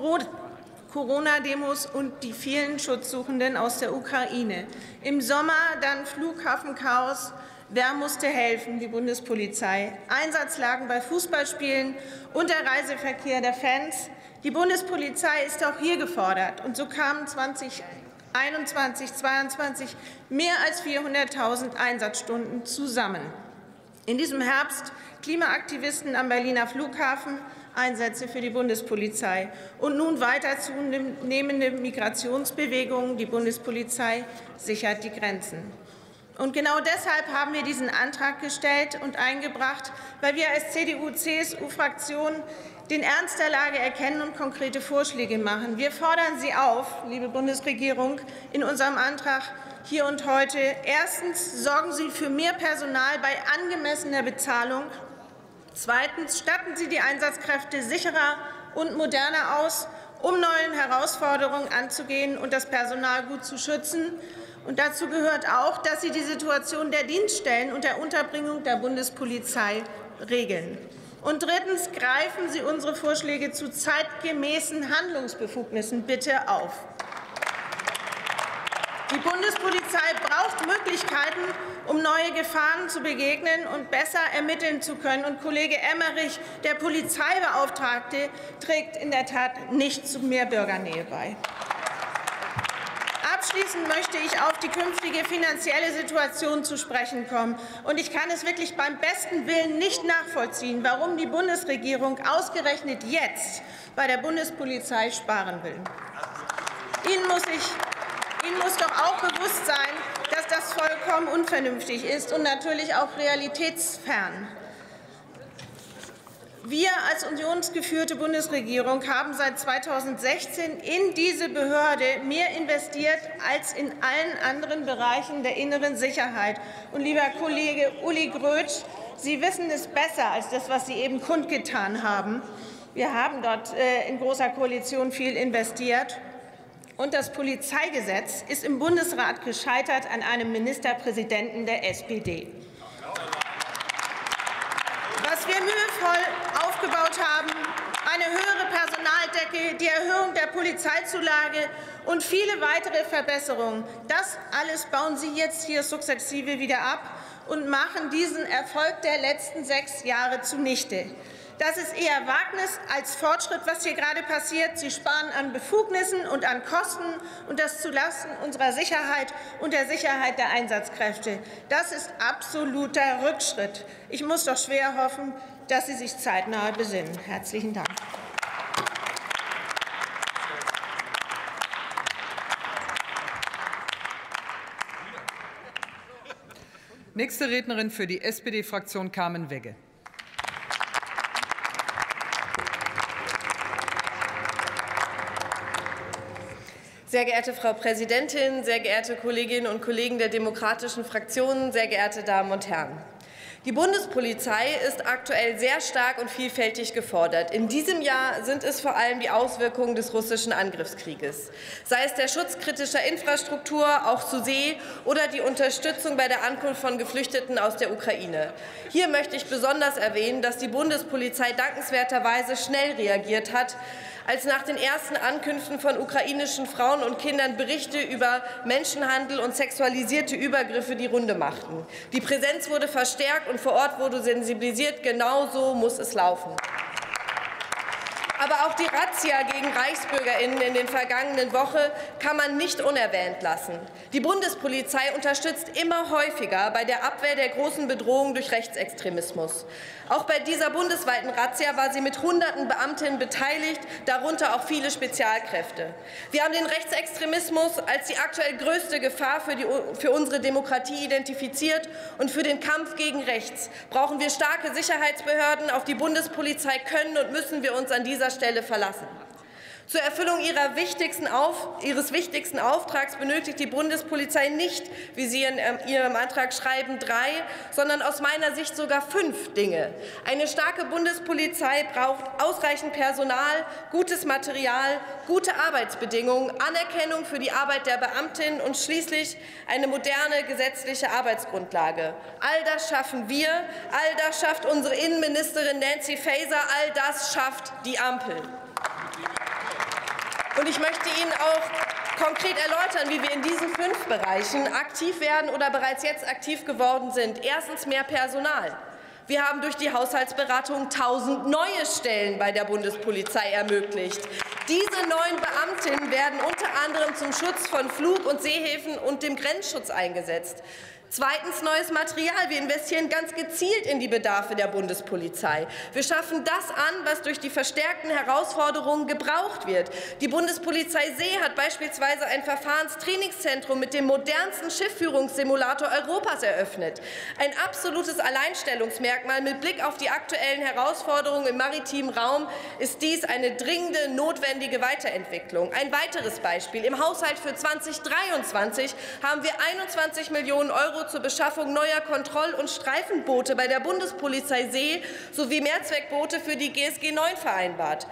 Corona-Demos und die vielen Schutzsuchenden aus der Ukraine. Im Sommer dann Flughafenchaos. Wer musste helfen? Die Bundespolizei. Einsatzlagen bei Fußballspielen und der Reiseverkehr der Fans. Die Bundespolizei ist auch hier gefordert. Und so kamen zweitausendeinundzwanzig zweiundzwanzig mehr als vierhunderttausend Einsatzstunden zusammen. In diesem Herbst Klimaaktivisten am Berliner Flughafen, Einsätze für die Bundespolizei und nun weiter zunehmende Migrationsbewegungen. Die Bundespolizei sichert die Grenzen. Und genau deshalb haben wir diesen Antrag gestellt und eingebracht, weil wir als C D U C S U-Fraktion den Ernst der Lage erkennen und konkrete Vorschläge machen. Wir fordern Sie auf, liebe Bundesregierung, in unserem Antrag hier und heute: Erstens sorgen Sie für mehr Personal bei angemessener Bezahlung. Zweitens statten Sie die Einsatzkräfte sicherer und moderner aus, um neuen Herausforderungen anzugehen und das Personal gut zu schützen. Und dazu gehört auch, dass Sie die Situation der Dienststellen und der Unterbringung der Bundespolizei regeln. Und drittens greifen Sie unsere Vorschläge zu zeitgemäßen Handlungsbefugnissen bitte auf. Die Bundespolizei braucht Möglichkeiten, um neue Gefahren zu begegnen und besser ermitteln zu können. Und Kollege Emmerich, der Polizeibeauftragte, trägt in der Tat nicht zu mehr Bürgernähe bei. Abschließend möchte ich auf die künftige finanzielle Situation zu sprechen kommen. Und ich kann es wirklich beim besten Willen nicht nachvollziehen, warum die Bundesregierung ausgerechnet jetzt bei der Bundespolizei sparen will. Ihnen muss ich Ihnen muss doch auch bewusst sein, dass das vollkommen unvernünftig ist und natürlich auch realitätsfern. Wir als unionsgeführte Bundesregierung haben seit zweitausendsechzehn in diese Behörde mehr investiert als in allen anderen Bereichen der inneren Sicherheit. Und lieber Kollege Uli Grötsch, Sie wissen es besser als das, was Sie eben kundgetan haben. Wir haben dort in großer Koalition viel investiert. Und das Polizeigesetz ist im Bundesrat gescheitert an einem Ministerpräsidenten der S P D. Was wir mühevoll aufgebaut haben, eine höhere Personaldecke, die Erhöhung der Polizeizulage und viele weitere Verbesserungen, das alles bauen Sie jetzt hier sukzessive wieder ab und machen diesen Erfolg der letzten sechs Jahre zunichte. Das ist eher Wagnis als Fortschritt, was hier gerade passiert. Sie sparen an Befugnissen und an Kosten, und das zulasten unserer Sicherheit und der Sicherheit der Einsatzkräfte. Das ist absoluter Rückschritt. Ich muss doch schwer hoffen, dass Sie sich zeitnah besinnen. Herzlichen Dank. Nächste Rednerin für die S P D-Fraktion, Carmen Wegge. Sehr geehrte Frau Präsidentin, sehr geehrte Kolleginnen und Kollegen der demokratischen Fraktionen, sehr geehrte Damen und Herren! Die Bundespolizei ist aktuell sehr stark und vielfältig gefordert. In diesem Jahr sind es vor allem die Auswirkungen des russischen Angriffskrieges, sei es der Schutz kritischer Infrastruktur, auch zu See, oder die Unterstützung bei der Ankunft von Geflüchteten aus der Ukraine. Hier möchte ich besonders erwähnen, dass die Bundespolizei dankenswerterweise schnell reagiert hat, als nach den ersten Ankünften von ukrainischen Frauen und Kindern Berichte über Menschenhandel und sexualisierte Übergriffe die Runde machten. Die Präsenz wurde verstärkt und vor Ort wurde sensibilisiert. Genau so muss es laufen. Aber auch die Razzia gegen ReichsbürgerInnen in den vergangenen Wochen kann man nicht unerwähnt lassen. Die Bundespolizei unterstützt immer häufiger bei der Abwehr der großen Bedrohung durch Rechtsextremismus. Auch bei dieser bundesweiten Razzia war sie mit hunderten Beamtinnen beteiligt, darunter auch viele Spezialkräfte. Wir haben den Rechtsextremismus als die aktuell größte Gefahr für, die, für unsere Demokratie identifiziert, und für den Kampf gegen rechts brauchen wir starke Sicherheitsbehörden. Auf die Bundespolizei können und müssen wir uns an dieser Stelle verlassen. Zur Erfüllung ihrer wichtigsten Auf, ihres wichtigsten Auftrags benötigt die Bundespolizei nicht, wie Sie in Ihrem Antrag schreiben, drei, sondern aus meiner Sicht sogar fünf Dinge. Eine starke Bundespolizei braucht ausreichend Personal, gutes Material, gute Arbeitsbedingungen, Anerkennung für die Arbeit der Beamtinnen und schließlich eine moderne gesetzliche Arbeitsgrundlage. All das schaffen wir, all das schafft unsere Innenministerin Nancy Faeser, all das schafft die Ampel. Und ich möchte Ihnen auch konkret erläutern, wie wir in diesen fünf Bereichen aktiv werden oder bereits jetzt aktiv geworden sind. Erstens mehr Personal. Wir haben durch die Haushaltsberatung tausend neue Stellen bei der Bundespolizei ermöglicht. Diese neuen Beamtinnen werden unter anderem zum Schutz von Flug- und Seehäfen und dem Grenzschutz eingesetzt. Zweitens neues Material. Wir investieren ganz gezielt in die Bedarfe der Bundespolizei. Wir schaffen das an, was durch die verstärkten Herausforderungen gebraucht wird. Die Bundespolizei See hat beispielsweise ein Verfahrenstrainingszentrum mit dem modernsten Schiffführungssimulator Europas eröffnet. Ein absolutes Alleinstellungsmerkmal mit Blick auf die aktuellen Herausforderungen im maritimen Raum ist dies eine dringende, notwendige Weiterentwicklung. Ein weiteres Beispiel. Im Haushalt für zweitausenddreiundzwanzig haben wir einundzwanzig Millionen Euro zur Beschaffung neuer Kontroll- und Streifenboote bei der Bundespolizei See sowie Mehrzweckboote für die G S G neun vereinbart.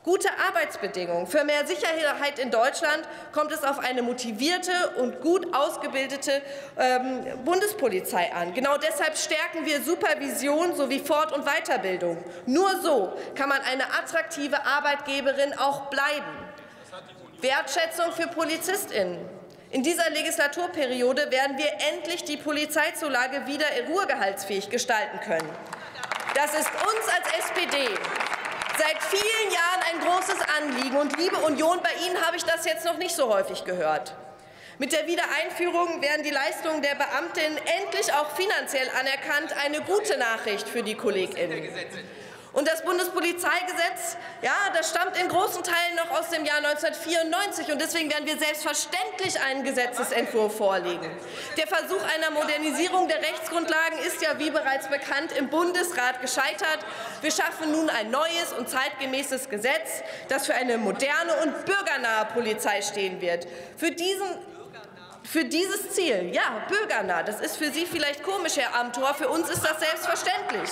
Gute Arbeitsbedingungen für mehr Sicherheit in Deutschland kommt es auf eine motivierte und gut ausgebildete ähm, Bundespolizei an. Genau deshalb stärken wir Supervision sowie Fort- und Weiterbildung. Nur so kann man eine attraktive Arbeitgeberin auch bleiben. Wertschätzung für PolizistInnen. In dieser Legislaturperiode werden wir endlich die Polizeizulage wieder ruhegehaltsfähig gestalten können. Das ist uns als S P D seit vielen Jahren ein großes Anliegen. Und liebe Union, bei Ihnen habe ich das jetzt noch nicht so häufig gehört. Mit der Wiedereinführung werden die Leistungen der Beamtinnen endlich auch finanziell anerkannt. Eine gute Nachricht für die KollegInnen. Und das Bundespolizeigesetz, ja, das stammt in großen Teilen noch aus dem Jahr neunzehnhundertvierundneunzig. Und deswegen werden wir selbstverständlich einen Gesetzesentwurf vorlegen. Der Versuch einer Modernisierung der Rechtsgrundlagen ist ja, wie bereits bekannt, im Bundesrat gescheitert. Wir schaffen nun ein neues und zeitgemäßes Gesetz, das für eine moderne und bürgernahe Polizei stehen wird. Für diesen Für dieses Ziel, ja, bürgernah, das ist für Sie vielleicht komisch, Herr Amthor, für uns ist das selbstverständlich.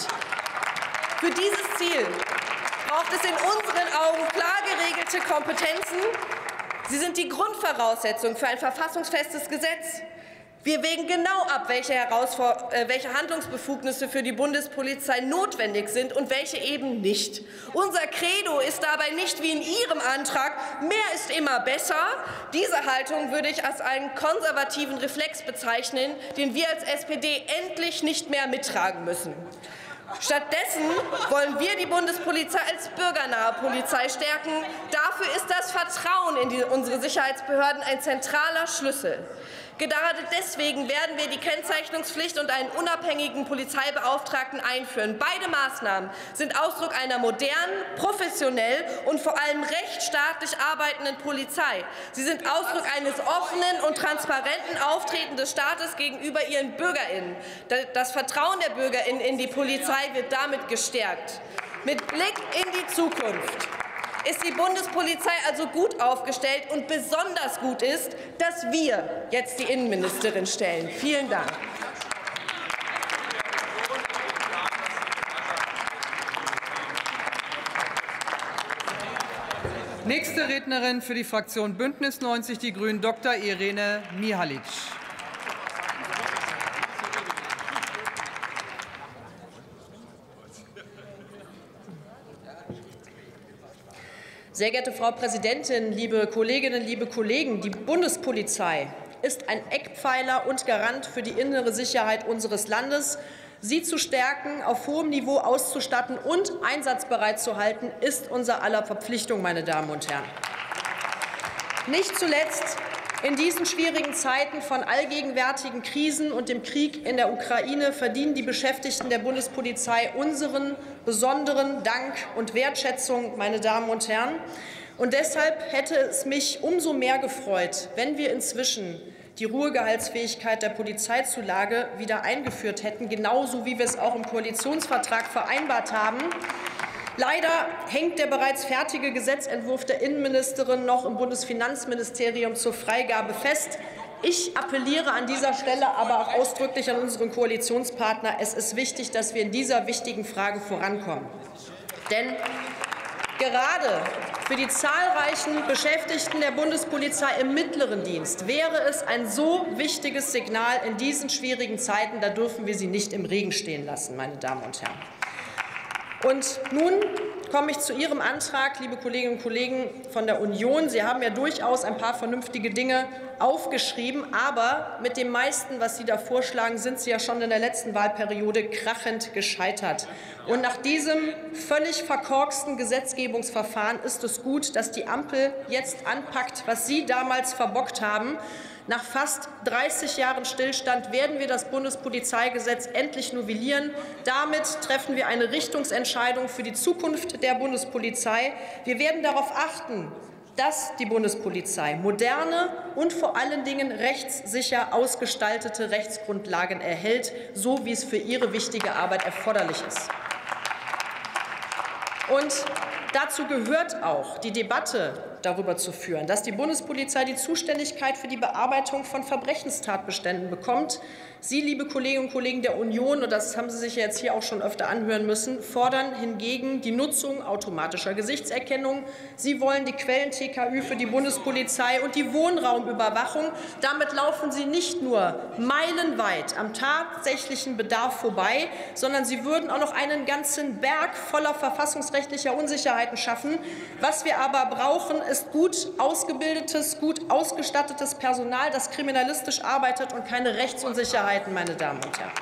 Für dieses Ziel braucht es in unseren Augen klar geregelte Kompetenzen. Sie sind die Grundvoraussetzung für ein verfassungsfestes Gesetz. Wir wägen genau ab, welche, welche Handlungsbefugnisse für die Bundespolizei notwendig sind und welche eben nicht. Unser Credo ist dabei nicht wie in Ihrem Antrag, mehr ist immer besser. Diese Haltung würde ich als einen konservativen Reflex bezeichnen, den wir als S P D endlich nicht mehr mittragen müssen. Stattdessen wollen wir die Bundespolizei als bürgernahe Polizei stärken. Dafür ist das Vertrauen in die, unsere Sicherheitsbehörden ein zentraler Schlüssel. Gerade deswegen werden wir die Kennzeichnungspflicht und einen unabhängigen Polizeibeauftragten einführen. Beide Maßnahmen sind Ausdruck einer modernen, professionell und vor allem rechtsstaatlich arbeitenden Polizei. Sie sind Ausdruck eines offenen und transparenten Auftretens des Staates gegenüber ihren BürgerInnen. Das Vertrauen der BürgerInnen in die Polizei wird damit gestärkt. Mit Blick in die Zukunft ist die Bundespolizei also gut aufgestellt, und besonders gut ist, dass wir jetzt die Innenministerin stellen. Vielen Dank. Nächste Rednerin für die Fraktion Bündnis neunzig Die Grünen, Doktor Irene Mihalic. Sehr geehrte Frau Präsidentin, liebe Kolleginnen, liebe Kollegen! Die Bundespolizei ist ein Eckpfeiler und Garant für die innere Sicherheit unseres Landes. Sie zu stärken, auf hohem Niveau auszustatten und einsatzbereit zu halten, ist unser aller Verpflichtung, meine Damen und Herren. Nicht zuletzt in diesen schwierigen Zeiten von allgegenwärtigen Krisen und dem Krieg in der Ukraine verdienen die Beschäftigten der Bundespolizei unseren besonderen Dank und Wertschätzung, meine Damen und Herren. Und deshalb hätte es mich umso mehr gefreut, wenn wir inzwischen die Ruhegehaltsfähigkeit der Polizeizulage wieder eingeführt hätten, genauso wie wir es auch im Koalitionsvertrag vereinbart haben. Leider hängt der bereits fertige Gesetzentwurf der Innenministerin noch im Bundesfinanzministerium zur Freigabe fest. Ich appelliere an dieser Stelle aber auch ausdrücklich an unseren Koalitionspartner. Es ist wichtig, dass wir in dieser wichtigen Frage vorankommen. Denn gerade für die zahlreichen Beschäftigten der Bundespolizei im mittleren Dienst wäre es ein so wichtiges Signal in diesen schwierigen Zeiten. Da dürfen wir sie nicht im Regen stehen lassen, meine Damen und Herren. Und nun komme ich zu Ihrem Antrag, liebe Kolleginnen und Kollegen von der Union. Sie haben ja durchaus ein paar vernünftige Dinge aufgeschrieben, aber mit dem meisten, was Sie da vorschlagen, sind Sie ja schon in der letzten Wahlperiode krachend gescheitert. Und nach diesem völlig verkorksten Gesetzgebungsverfahren ist es gut, dass die Ampel jetzt anpackt, was Sie damals verbockt haben. Nach fast dreißig Jahren Stillstand werden wir das Bundespolizeigesetz endlich novellieren. Damit treffen wir eine Richtungsentscheidung für die Zukunft der Bundespolizei. Wir werden darauf achten, dass die Bundespolizei moderne und vor allen Dingen rechtssicher ausgestaltete Rechtsgrundlagen erhält, so wie es für ihre wichtige Arbeit erforderlich ist. Und dazu gehört auch die Debatte darüber zu führen, dass die Bundespolizei die Zuständigkeit für die Bearbeitung von Verbrechenstatbeständen bekommt. Sie, liebe Kolleginnen und Kollegen der Union, und das haben Sie sich ja jetzt hier auch schon öfter anhören müssen, fordern hingegen die Nutzung automatischer Gesichtserkennung. Sie wollen die Quellen-T K Ü für die Bundespolizei und die Wohnraumüberwachung. Damit laufen Sie nicht nur meilenweit am tatsächlichen Bedarf vorbei, sondern Sie würden auch noch einen ganzen Berg voller verfassungsrechtlicher Unsicherheiten schaffen. Was wir aber brauchen, ist gut ausgebildetes, gut ausgestattetes Personal, das kriminalistisch arbeitet und keine Rechtsunsicherheiten, meine Damen und Herren.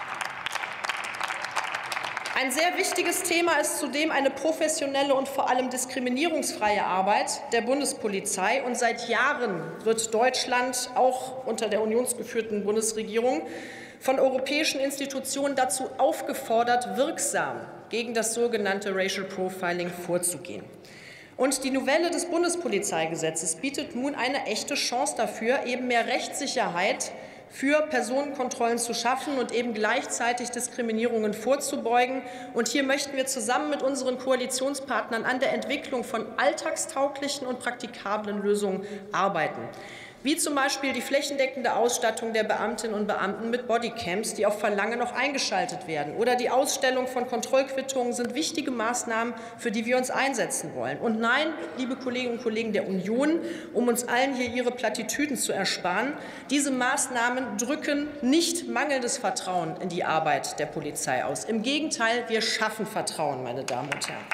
Ein sehr wichtiges Thema ist zudem eine professionelle und vor allem diskriminierungsfreie Arbeit der Bundespolizei. Und seit Jahren wird Deutschland, auch unter der unionsgeführten Bundesregierung, von europäischen Institutionen dazu aufgefordert, wirksam gegen das sogenannte Racial Profiling vorzugehen. Und die Novelle des Bundespolizeigesetzes bietet nun eine echte Chance dafür, eben mehr Rechtssicherheit für Personenkontrollen zu schaffen und eben gleichzeitig Diskriminierungen vorzubeugen. Und hier möchten wir zusammen mit unseren Koalitionspartnern an der Entwicklung von alltagstauglichen und praktikablen Lösungen arbeiten, wie zum Beispiel die flächendeckende Ausstattung der Beamtinnen und Beamten mit Bodycams, die auf Verlangen noch eingeschaltet werden, oder die Ausstellung von Kontrollquittungen sind wichtige Maßnahmen, für die wir uns einsetzen wollen. Und nein, liebe Kolleginnen und Kollegen der Union, um uns allen hier Ihre Plattitüden zu ersparen, diese Maßnahmen drücken nicht mangelndes Vertrauen in die Arbeit der Polizei aus. Im Gegenteil, wir schaffen Vertrauen, meine Damen und Herren.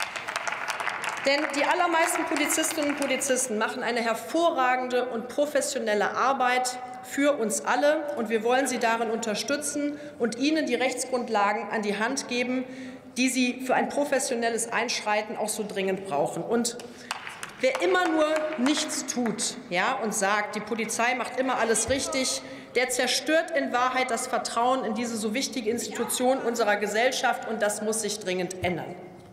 Denn die allermeisten Polizistinnen und Polizisten machen eine hervorragende und professionelle Arbeit für uns alle, und wir wollen sie darin unterstützen und ihnen die Rechtsgrundlagen an die Hand geben, die sie für ein professionelles Einschreiten auch so dringend brauchen. Und wer immer nur nichts tut, ja, und sagt, die Polizei macht immer alles richtig, der zerstört in Wahrheit das Vertrauen in diese so wichtige Institution unserer Gesellschaft, und das muss sich dringend ändern.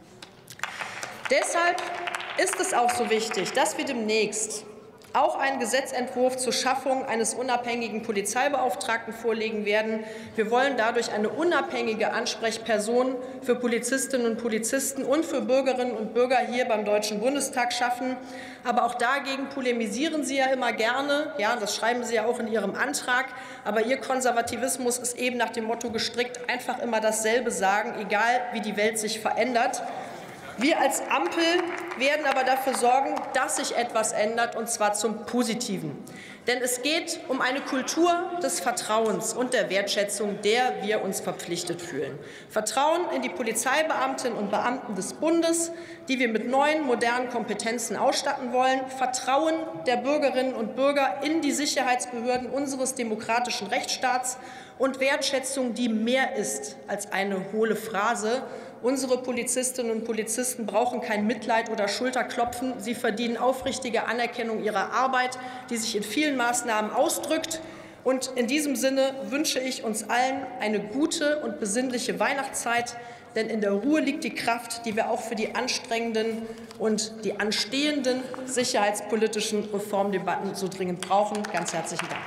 Deshalb ist es auch so wichtig, dass wir demnächst auch einen Gesetzentwurf zur Schaffung eines unabhängigen Polizeibeauftragten vorlegen werden. Wir wollen dadurch eine unabhängige Ansprechperson für Polizistinnen und Polizisten und für Bürgerinnen und Bürger hier beim Deutschen Bundestag schaffen. Aber auch dagegen polemisieren Sie ja immer gerne. Ja, das schreiben Sie ja auch in Ihrem Antrag. Aber Ihr Konservativismus ist eben nach dem Motto gestrickt, einfach immer dasselbe sagen, egal wie die Welt sich verändert. Wir als Ampel werden aber dafür sorgen, dass sich etwas ändert, und zwar zum Positiven. Denn es geht um eine Kultur des Vertrauens und der Wertschätzung, der wir uns verpflichtet fühlen. Vertrauen in die Polizeibeamtinnen und Beamten des Bundes, die wir mit neuen, modernen Kompetenzen ausstatten wollen. Vertrauen der Bürgerinnen und Bürger in die Sicherheitsbehörden unseres demokratischen Rechtsstaats und Wertschätzung, die mehr ist als eine hohle Phrase. Unsere Polizistinnen und Polizisten brauchen kein Mitleid oder Schulterklopfen. Sie verdienen aufrichtige Anerkennung ihrer Arbeit, die sich in vielen Maßnahmen ausdrückt. Und in diesem Sinne wünsche ich uns allen eine gute und besinnliche Weihnachtszeit. Denn in der Ruhe liegt die Kraft, die wir auch für die anstrengenden und die anstehenden sicherheitspolitischen Reformdebatten so dringend brauchen. Ganz herzlichen Dank.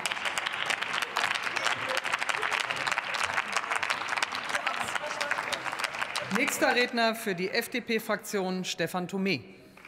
Nächster Redner für die F D P-Fraktion, Stefan Thomé.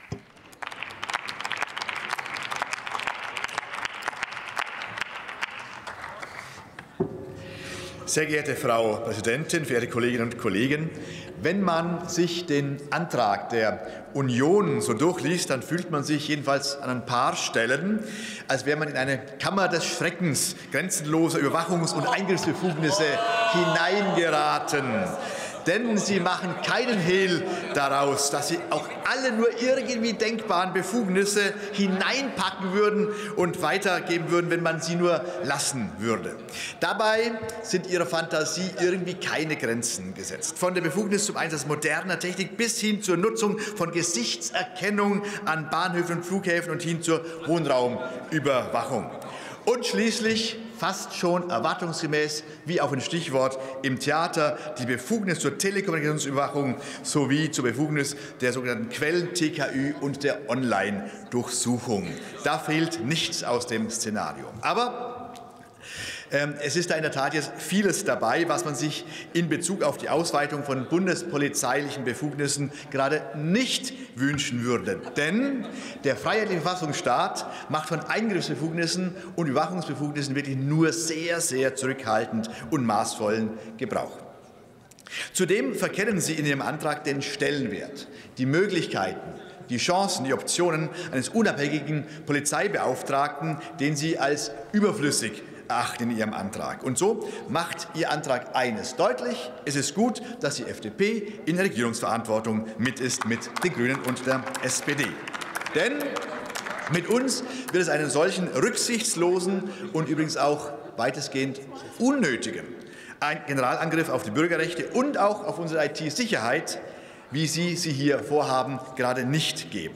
Sehr geehrte Frau Präsidentin, verehrte Kolleginnen und Kollegen! Wenn man sich den Antrag der Union so durchliest, dann fühlt man sich jedenfalls an ein paar Stellen, als wäre man in eine Kammer des Schreckens grenzenloser Überwachungs- und Eingriffsbefugnisse hineingeraten. Denn sie machen keinen Hehl daraus, dass sie auch alle nur irgendwie denkbaren Befugnisse hineinpacken würden und weitergeben würden, wenn man sie nur lassen würde. Dabei sind ihrer Fantasie irgendwie keine Grenzen gesetzt. Von der Befugnis zum Einsatz moderner Technik bis hin zur Nutzung von Gesichtserkennung an Bahnhöfen und Flughäfen und hin zur Wohnraumüberwachung. Und schließlich, fast schon erwartungsgemäß, wie auf ein Stichwort im Theater, die Befugnis zur Telekommunikationsüberwachung sowie zur Befugnis der sogenannten Quellen-T K Ü und der Online-Durchsuchung. Da fehlt nichts aus dem Szenario. Aber Es ist da in der Tat jetzt vieles dabei, was man sich in Bezug auf die Ausweitung von bundespolizeilichen Befugnissen gerade nicht wünschen würde. Denn der freiheitliche Verfassungsstaat macht von Eingriffsbefugnissen und Überwachungsbefugnissen wirklich nur sehr, sehr zurückhaltend und maßvollen Gebrauch. Zudem verkennen Sie in Ihrem Antrag den Stellenwert, die Möglichkeiten, die Chancen, die Optionen eines unabhängigen Polizeibeauftragten, den Sie als überflüssig erachten in Ihrem Antrag. Und so macht Ihr Antrag eines deutlich: Es ist gut, dass die F D P in der Regierungsverantwortung mit ist, mit den Grünen und der S P D. Denn mit uns wird es einen solchen rücksichtslosen und übrigens auch weitestgehend unnötigen ein Generalangriff auf die Bürgerrechte und auch auf unsere I T-Sicherheit, wie Sie sie hier vorhaben, gerade nicht geben.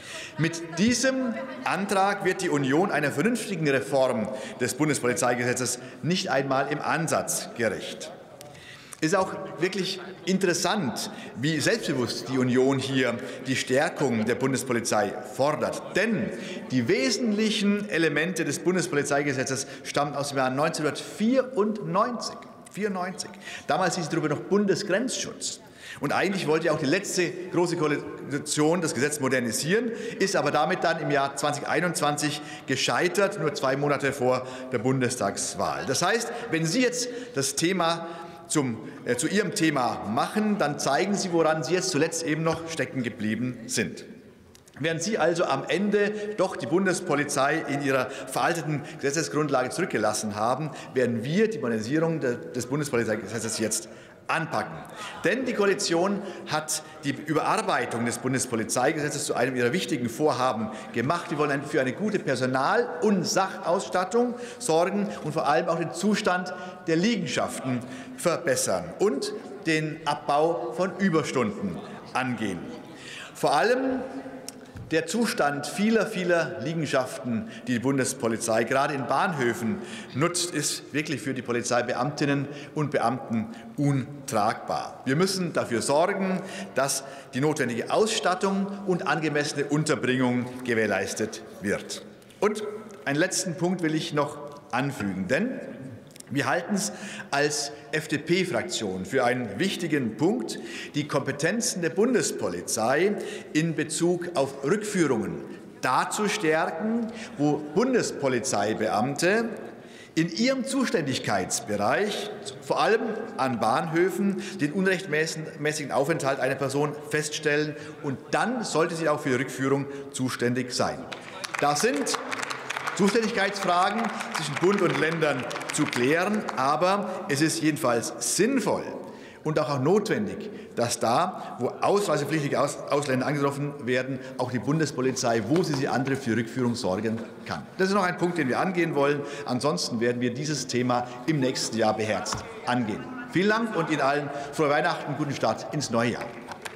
Mit diesem Antrag wird die Union einer vernünftigen Reform des Bundespolizeigesetzes nicht einmal im Ansatz gerecht. Es ist auch wirklich interessant, wie selbstbewusst die Union hier die Stärkung der Bundespolizei fordert. Denn die wesentlichen Elemente des Bundespolizeigesetzes stammen aus dem Jahr neunzehnhundertvierundneunzig. vierundneunzig. Damals hieß es darüber noch Bundesgrenzschutz. Und eigentlich wollte ja auch die letzte große Koalition das Gesetz modernisieren, ist aber damit dann im Jahr zweitausendeinundzwanzig gescheitert, nur zwei Monate vor der Bundestagswahl. Das heißt, wenn Sie jetzt das Thema zum, äh, zu Ihrem Thema machen, dann zeigen Sie, woran Sie jetzt zuletzt eben noch stecken geblieben sind. Während Sie also am Ende doch die Bundespolizei in ihrer veralteten Gesetzesgrundlage zurückgelassen haben, werden wir die Modernisierung des Bundespolizeigesetzes jetzt anpacken. Denn die Koalition hat die Überarbeitung des Bundespolizeigesetzes zu einem ihrer wichtigen Vorhaben gemacht. Wir wollen für eine gute Personal- und Sachausstattung sorgen und vor allem auch den Zustand der Liegenschaften verbessern und den Abbau von Überstunden angehen. Vor allem der Zustand vieler, vieler Liegenschaften, die die Bundespolizei gerade in Bahnhöfen nutzt, ist wirklich für die Polizeibeamtinnen und Beamten untragbar. Wir müssen dafür sorgen, dass die notwendige Ausstattung und angemessene Unterbringung gewährleistet wird. Und einen letzten Punkt will ich noch anfügen, denn wir halten es als F D P-Fraktion für einen wichtigen Punkt, die Kompetenzen der Bundespolizei in Bezug auf Rückführungen da zu stärken, wo Bundespolizeibeamte in ihrem Zuständigkeitsbereich, vor allem an Bahnhöfen, den unrechtmäßigen Aufenthalt einer Person feststellen, und dann sollte sie auch für die Rückführung zuständig sein. Das sind Zuständigkeitsfragen zwischen Bund und Ländern zu klären, aber es ist jedenfalls sinnvoll und auch notwendig, dass da, wo ausreisepflichtige Ausländer angetroffen werden, auch die Bundespolizei, wo sie sie antrifft, für Rückführung sorgen kann. Das ist noch ein Punkt, den wir angehen wollen. Ansonsten werden wir dieses Thema im nächsten Jahr beherzt angehen. Vielen Dank und Ihnen allen frohe Weihnachten, guten Start ins neue Jahr.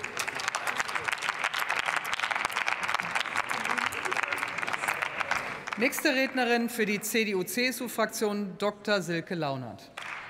Nächste Rednerin für die C D U C S U-Fraktion, Doktor Silke Launert.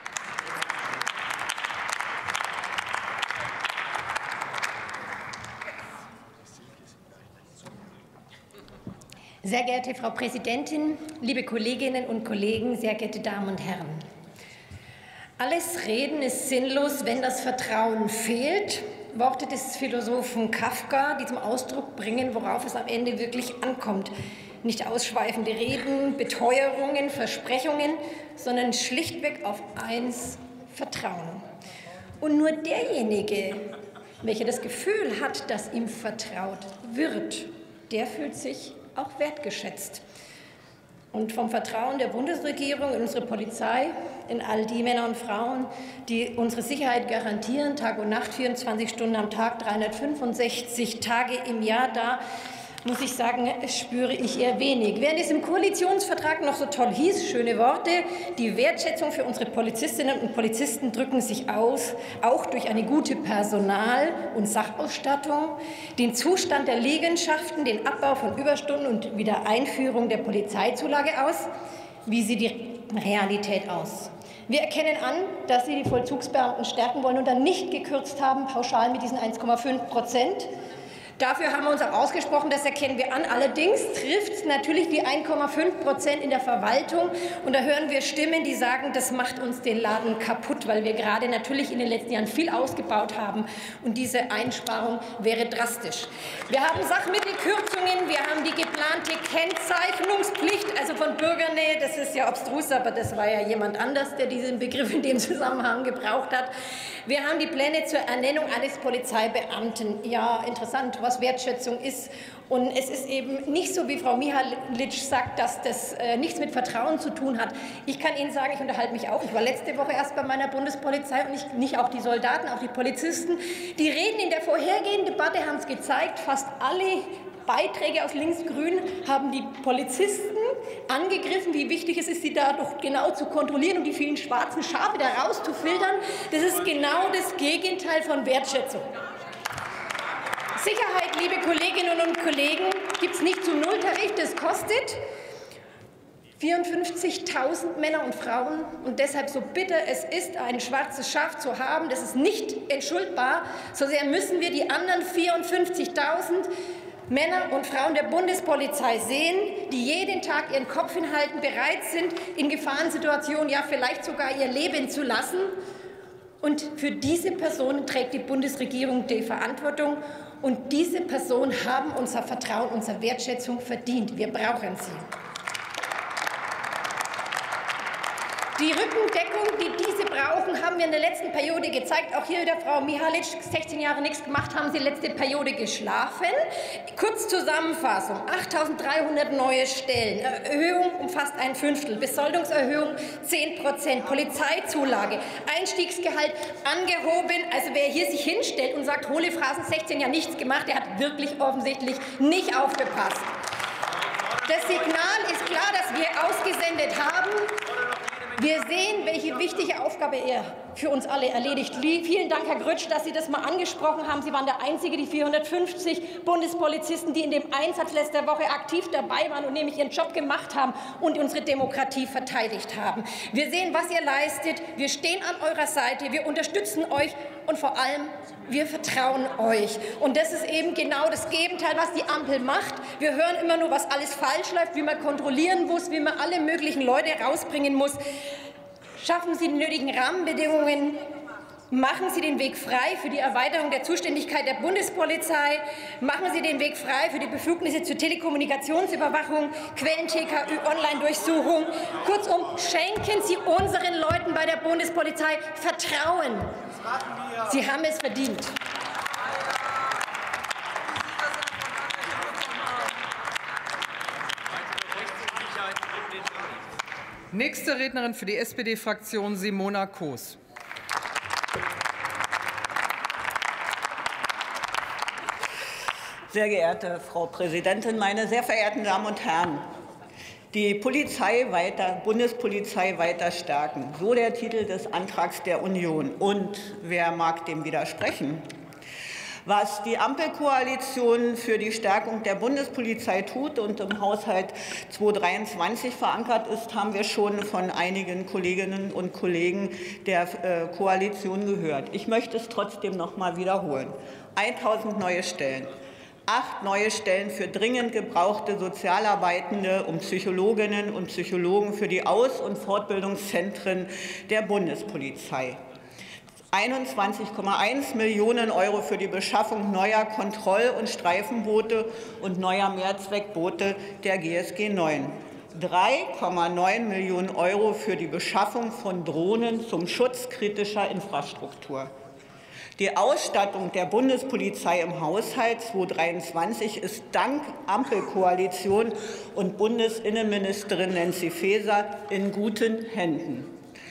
Sehr geehrte Frau Präsidentin, liebe Kolleginnen und Kollegen, sehr geehrte Damen und Herren! Alles Reden ist sinnlos, wenn das Vertrauen fehlt. Worte des Philosophen Kafka, die zum Ausdruck bringen, worauf es am Ende wirklich ankommt. Nicht ausschweifende Reden, Beteuerungen, Versprechungen, sondern schlichtweg auf eins: Vertrauen. Und nur derjenige, welcher das Gefühl hat, dass ihm vertraut wird, der fühlt sich auch wertgeschätzt. Und vom Vertrauen der Bundesregierung in unsere Polizei, in all die Männer und Frauen, die unsere Sicherheit garantieren, Tag und Nacht, vierundzwanzig Stunden am Tag, dreihundertfünfundsechzig Tage im Jahr, da muss ich sagen, spüre ich eher wenig. Während es im Koalitionsvertrag noch so toll hieß, schöne Worte, die Wertschätzung für unsere Polizistinnen und Polizisten drücken sich aus, auch durch eine gute Personal- und Sachausstattung, den Zustand der Liegenschaften, den Abbau von Überstunden und Wiedereinführung der Polizeizulage aus. Wie sieht die Realität aus? Wir erkennen an, dass Sie die Vollzugsbeamten stärken wollen und dann nicht gekürzt haben, pauschal mit diesen eins Komma fünf Prozent. Dafür haben wir uns auch ausgesprochen, das erkennen wir an. Allerdings trifft es natürlich die eins Komma fünf Prozent in der Verwaltung. Und da hören wir Stimmen, die sagen, das macht uns den Laden kaputt, weil wir gerade natürlich in den letzten Jahren viel ausgebaut haben. Und diese Einsparung wäre drastisch. Wir haben Sachmittelkürzungen, wir haben die geplante Kennzeichnungspflicht, also von Bürgernähe. Das ist ja abstrus, aber das war ja jemand anders, der diesen Begriff in dem Zusammenhang gebraucht hat. Wir haben die Pläne zur Ernennung eines Polizeibeamten. Ja, interessant, was Wertschätzung ist. Und es ist eben nicht so, wie Frau Mihalic sagt, dass das äh, nichts mit Vertrauen zu tun hat. Ich kann Ihnen sagen, ich unterhalte mich auch. Ich war letzte Woche erst bei meiner Bundespolizei und ich, nicht auch die Soldaten, auch die Polizisten. Die Reden in der vorhergehenden Debatte haben es gezeigt, fast alle Beiträge aus Linksgrün haben die Polizisten angegriffen, wie wichtig es ist, sie da doch genau zu kontrollieren und die vielen schwarzen Schafe da rauszufiltern. Das ist genau das Gegenteil von Wertschätzung. Sicherheit, liebe Kolleginnen und Kollegen, gibt es nicht zum Nulltarif, das kostet vierundfünfzigtausend Männer und Frauen. Und deshalb so bitter es ist, ein schwarzes Schaf zu haben, das ist nicht entschuldbar. So sehr müssen wir die anderen vierundfünfzigtausend Männer und Frauen der Bundespolizei sehen, die jeden Tag ihren Kopf hinhalten, bereit sind, in Gefahrensituationen ja vielleicht sogar ihr Leben zu lassen. Und für diese Personen trägt die Bundesregierung die Verantwortung. Und diese Personen haben unser Vertrauen, unsere Wertschätzung verdient. Wir brauchen sie. Die Rückendeckung, die diese brauchen, haben wir in der letzten Periode gezeigt. Auch hier wieder Frau Mihalic, sechzehn Jahre nichts gemacht, haben Sie letzte Periode geschlafen. Kurz Zusammenfassung, achttausenddreihundert neue Stellen, Erhöhung um fast ein Fünftel, Besoldungserhöhung zehn Prozent, Polizeizulage, Einstiegsgehalt angehoben. Also wer hier sich hinstellt und sagt, hohle Phrasen, sechzehn Jahre nichts gemacht, der hat wirklich offensichtlich nicht aufgepasst. Das Signal ist klar, das wir ausgesendet haben. Wir sehen, welche wichtige Aufgabe er für uns alle erledigt. Vielen Dank, Herr Grütsch, dass Sie das mal angesprochen haben. Sie waren der Einzige, die vierhundertfünfzig Bundespolizisten, die in dem Einsatz letzter Woche aktiv dabei waren und nämlich ihren Job gemacht haben und unsere Demokratie verteidigt haben. Wir sehen, was ihr leistet. Wir stehen an eurer Seite. Wir unterstützen euch und vor allem, wir vertrauen euch. Und das ist eben genau das Gegenteil, was die Ampel macht. Wir hören immer nur, was alles falsch läuft, wie man kontrollieren muss, wie man alle möglichen Leute rausbringen muss. Schaffen Sie die nötigen Rahmenbedingungen. Machen Sie den Weg frei für die Erweiterung der Zuständigkeit der Bundespolizei. Machen Sie den Weg frei für die Befugnisse zur Telekommunikationsüberwachung, Quellen-T K Ü, Online-Durchsuchung. Kurzum, schenken Sie unseren Leuten bei der Bundespolizei Vertrauen. Sie haben es verdient. Nächste Rednerin für die S P D-Fraktion, Simona Koos. Sehr geehrte Frau Präsidentin, meine sehr verehrten Damen und Herren! Die Polizei weiter, Bundespolizei weiter stärken, so der Titel des Antrags der Union. Und wer mag dem widersprechen? Was die Ampelkoalition für die Stärkung der Bundespolizei tut und im Haushalt zweitausenddreiundzwanzig verankert ist, haben wir schon von einigen Kolleginnen und Kollegen der Koalition gehört. Ich möchte es trotzdem noch mal wiederholen. tausend neue Stellen. Acht neue Stellen für dringend gebrauchte Sozialarbeitende und Psychologinnen und Psychologen für die Aus- und Fortbildungszentren der Bundespolizei. einundzwanzig Komma eins Millionen Euro für die Beschaffung neuer Kontroll- und Streifenboote und neuer Mehrzweckboote der G S G neun. drei Komma neun Millionen Euro für die Beschaffung von Drohnen zum Schutz kritischer Infrastruktur. Die Ausstattung der Bundespolizei im Haushalt zweitausenddreiundzwanzig ist dank Ampelkoalition und Bundesinnenministerin Nancy Faeser in guten Händen.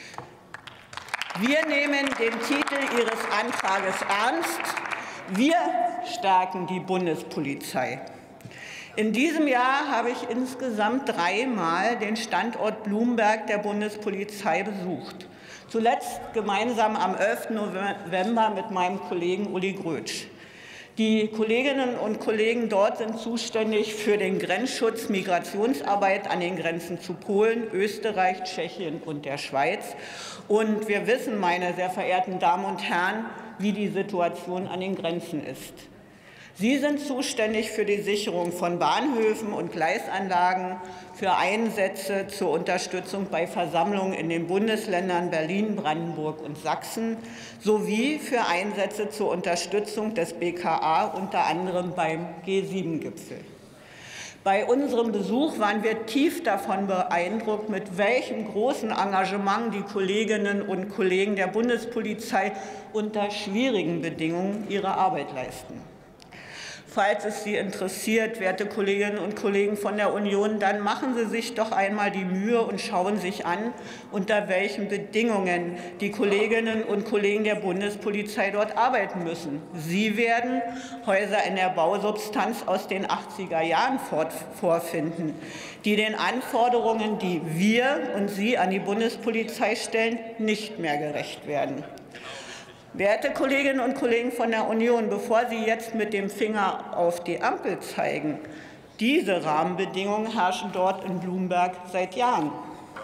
Wir nehmen den Titel Ihres Antrags ernst. Wir stärken die Bundespolizei. In diesem Jahr habe ich insgesamt dreimal den Standort Blumberg der Bundespolizei besucht. Zuletzt gemeinsam am elften November mit meinem Kollegen Uli Grötsch. Die Kolleginnen und Kollegen dort sind zuständig für den Grenzschutz, Migrationsarbeit an den Grenzen zu Polen, Österreich, Tschechien und der Schweiz. Und wir wissen, meine sehr verehrten Damen und Herren, wie die Situation an den Grenzen ist. Sie sind zuständig für die Sicherung von Bahnhöfen und Gleisanlagen, für Einsätze zur Unterstützung bei Versammlungen in den Bundesländern Berlin, Brandenburg und Sachsen sowie für Einsätze zur Unterstützung des B K A, unter anderem beim G sieben Gipfel. Bei unserem Besuch waren wir tief davon beeindruckt, mit welchem großen Engagement die Kolleginnen und Kollegen der Bundespolizei unter schwierigen Bedingungen ihre Arbeit leisten. Falls es Sie interessiert, werte Kolleginnen und Kollegen von der Union, dann machen Sie sich doch einmal die Mühe und schauen sich an, unter welchen Bedingungen die Kolleginnen und Kollegen der Bundespolizei dort arbeiten müssen. Sie werden Häuser in der Bausubstanz aus den achtziger Jahren vorfinden, die den Anforderungen, die wir und Sie an die Bundespolizei stellen, nicht mehr gerecht werden. Werte Kolleginnen und Kollegen von der Union, bevor Sie jetzt mit dem Finger auf die Ampel zeigen, diese Rahmenbedingungen herrschen dort in Blumberg seit Jahren.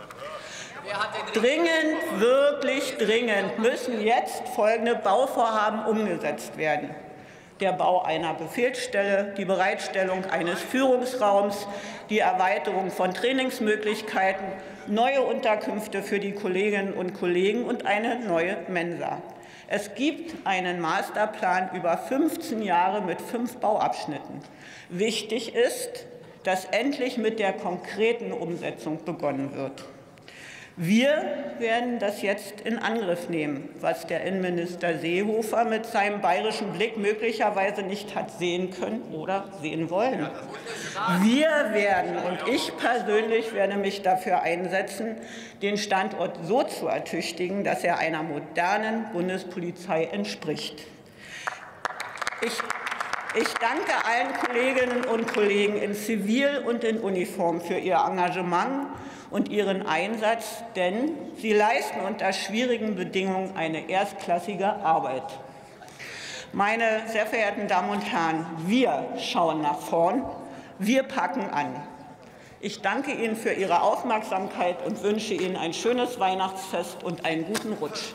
Dringend, wirklich dringend müssen jetzt folgende Bauvorhaben umgesetzt werden: Der Bau einer Befehlsstelle, die Bereitstellung eines Führungsraums, die Erweiterung von Trainingsmöglichkeiten, neue Unterkünfte für die Kolleginnen und Kollegen und eine neue Mensa. Es gibt einen Masterplan über fünfzehn Jahre mit fünf Bauabschnitten. Wichtig ist, dass endlich mit der konkreten Umsetzung begonnen wird. Wir werden das jetzt in Angriff nehmen, was der Innenminister Seehofer mit seinem bayerischen Blick möglicherweise nicht hat sehen können oder sehen wollen. Wir werden, und ich persönlich werde mich dafür einsetzen, den Standort so zu ertüchtigen, dass er einer modernen Bundespolizei entspricht. Ich Ich danke allen Kolleginnen und Kollegen in Zivil und in Uniform für ihr Engagement und ihren Einsatz, denn sie leisten unter schwierigen Bedingungen eine erstklassige Arbeit. Meine sehr verehrten Damen und Herren, wir schauen nach vorn, wir packen an. Ich danke Ihnen für Ihre Aufmerksamkeit und wünsche Ihnen ein schönes Weihnachtsfest und einen guten Rutsch.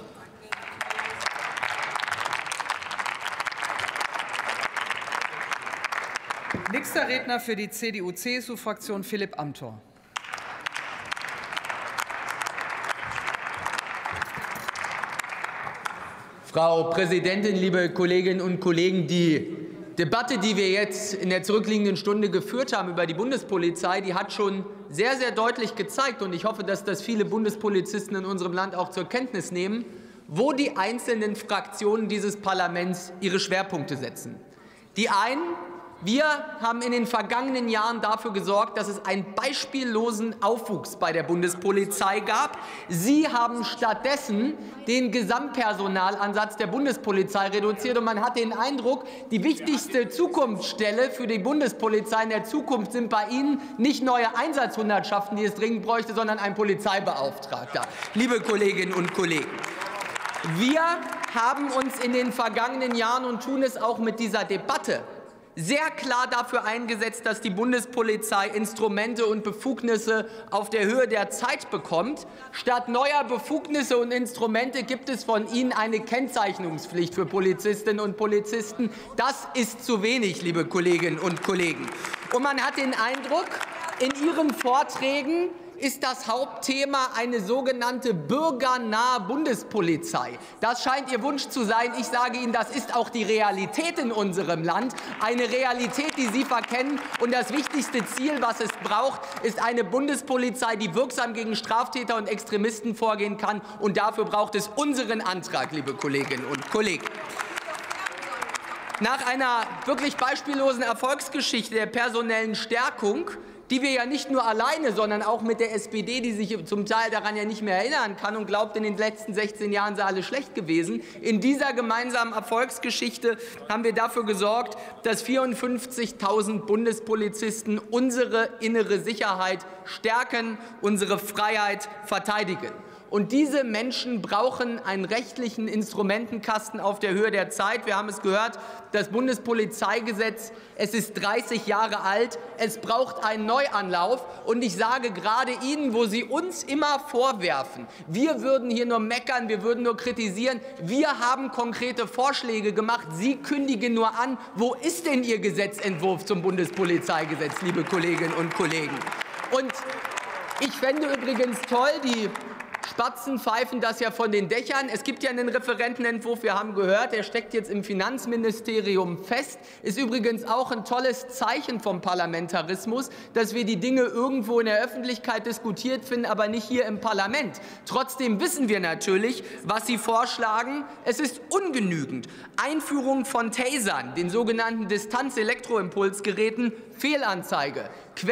Nächster Redner für die C D U C S U-Fraktion, Philipp Amthor. Frau Präsidentin, liebe Kolleginnen und Kollegen! Die Debatte, die wir jetzt in der zurückliegenden Stunde geführt haben über die Bundespolizei, die hat schon sehr, sehr deutlich gezeigt, und ich hoffe, dass das viele Bundespolizisten in unserem Land auch zur Kenntnis nehmen, wo die einzelnen Fraktionen dieses Parlaments ihre Schwerpunkte setzen. Die einen: Wir haben in den vergangenen Jahren dafür gesorgt, dass es einen beispiellosen Aufwuchs bei der Bundespolizei gab. Sie haben stattdessen den Gesamtpersonalansatz der Bundespolizei reduziert, und man hat den Eindruck, die wichtigste Zukunftsstelle für die Bundespolizei in der Zukunft sind bei Ihnen nicht neue Einsatzhundertschaften, die es dringend bräuchte, sondern ein Polizeibeauftragter. Liebe Kolleginnen und Kollegen, wir haben uns in den vergangenen Jahren und tun es auch mit dieser Debatte sehr klar dafür eingesetzt, dass die Bundespolizei Instrumente und Befugnisse auf der Höhe der Zeit bekommt. Statt neuer Befugnisse und Instrumente gibt es von Ihnen eine Kennzeichnungspflicht für Polizistinnen und Polizisten. Das ist zu wenig, liebe Kolleginnen und Kollegen. Und man hat den Eindruck, in Ihren Vorträgen ist das Hauptthema eine sogenannte bürgernahe Bundespolizei. Das scheint Ihr Wunsch zu sein. Ich sage Ihnen, das ist auch die Realität in unserem Land. Eine Realität, die Sie verkennen. Und das wichtigste Ziel, was es braucht, ist eine Bundespolizei, die wirksam gegen Straftäter und Extremisten vorgehen kann. Und dafür braucht es unseren Antrag, liebe Kolleginnen und Kollegen. Nach einer wirklich beispiellosen Erfolgsgeschichte der personellen Stärkung, die wir ja nicht nur alleine, sondern auch mit der S P D, die sich zum Teil daran ja nicht mehr erinnern kann und glaubt, in den letzten sechzehn Jahren sei alles schlecht gewesen. In dieser gemeinsamen Erfolgsgeschichte haben wir dafür gesorgt, dass vierundfünfzigtausend Bundespolizisten unsere innere Sicherheit stärken, unsere Freiheit verteidigen. Und diese Menschen brauchen einen rechtlichen Instrumentenkasten auf der Höhe der Zeit. Wir haben es gehört, das Bundespolizeigesetz, es ist dreißig Jahre alt, es braucht einen Neuanlauf. Und ich sage gerade Ihnen, wo Sie uns immer vorwerfen, wir würden hier nur meckern, wir würden nur kritisieren, wir haben konkrete Vorschläge gemacht, Sie kündigen nur an. Wo ist denn Ihr Gesetzentwurf zum Bundespolizeigesetz, liebe Kolleginnen und Kollegen? Und ich fände übrigens toll, die Spatzen pfeifen das ja von den Dächern. Es gibt ja einen Referentenentwurf, wir haben gehört, der steckt jetzt im Finanzministerium fest. Ist übrigens auch ein tolles Zeichen vom Parlamentarismus, dass wir die Dinge irgendwo in der Öffentlichkeit diskutiert finden, aber nicht hier im Parlament. Trotzdem wissen wir natürlich, was Sie vorschlagen. Es ist ungenügend. Einführung von Tasern, den sogenannten Distanz-Elektroimpulsgeräten, Fehlanzeige.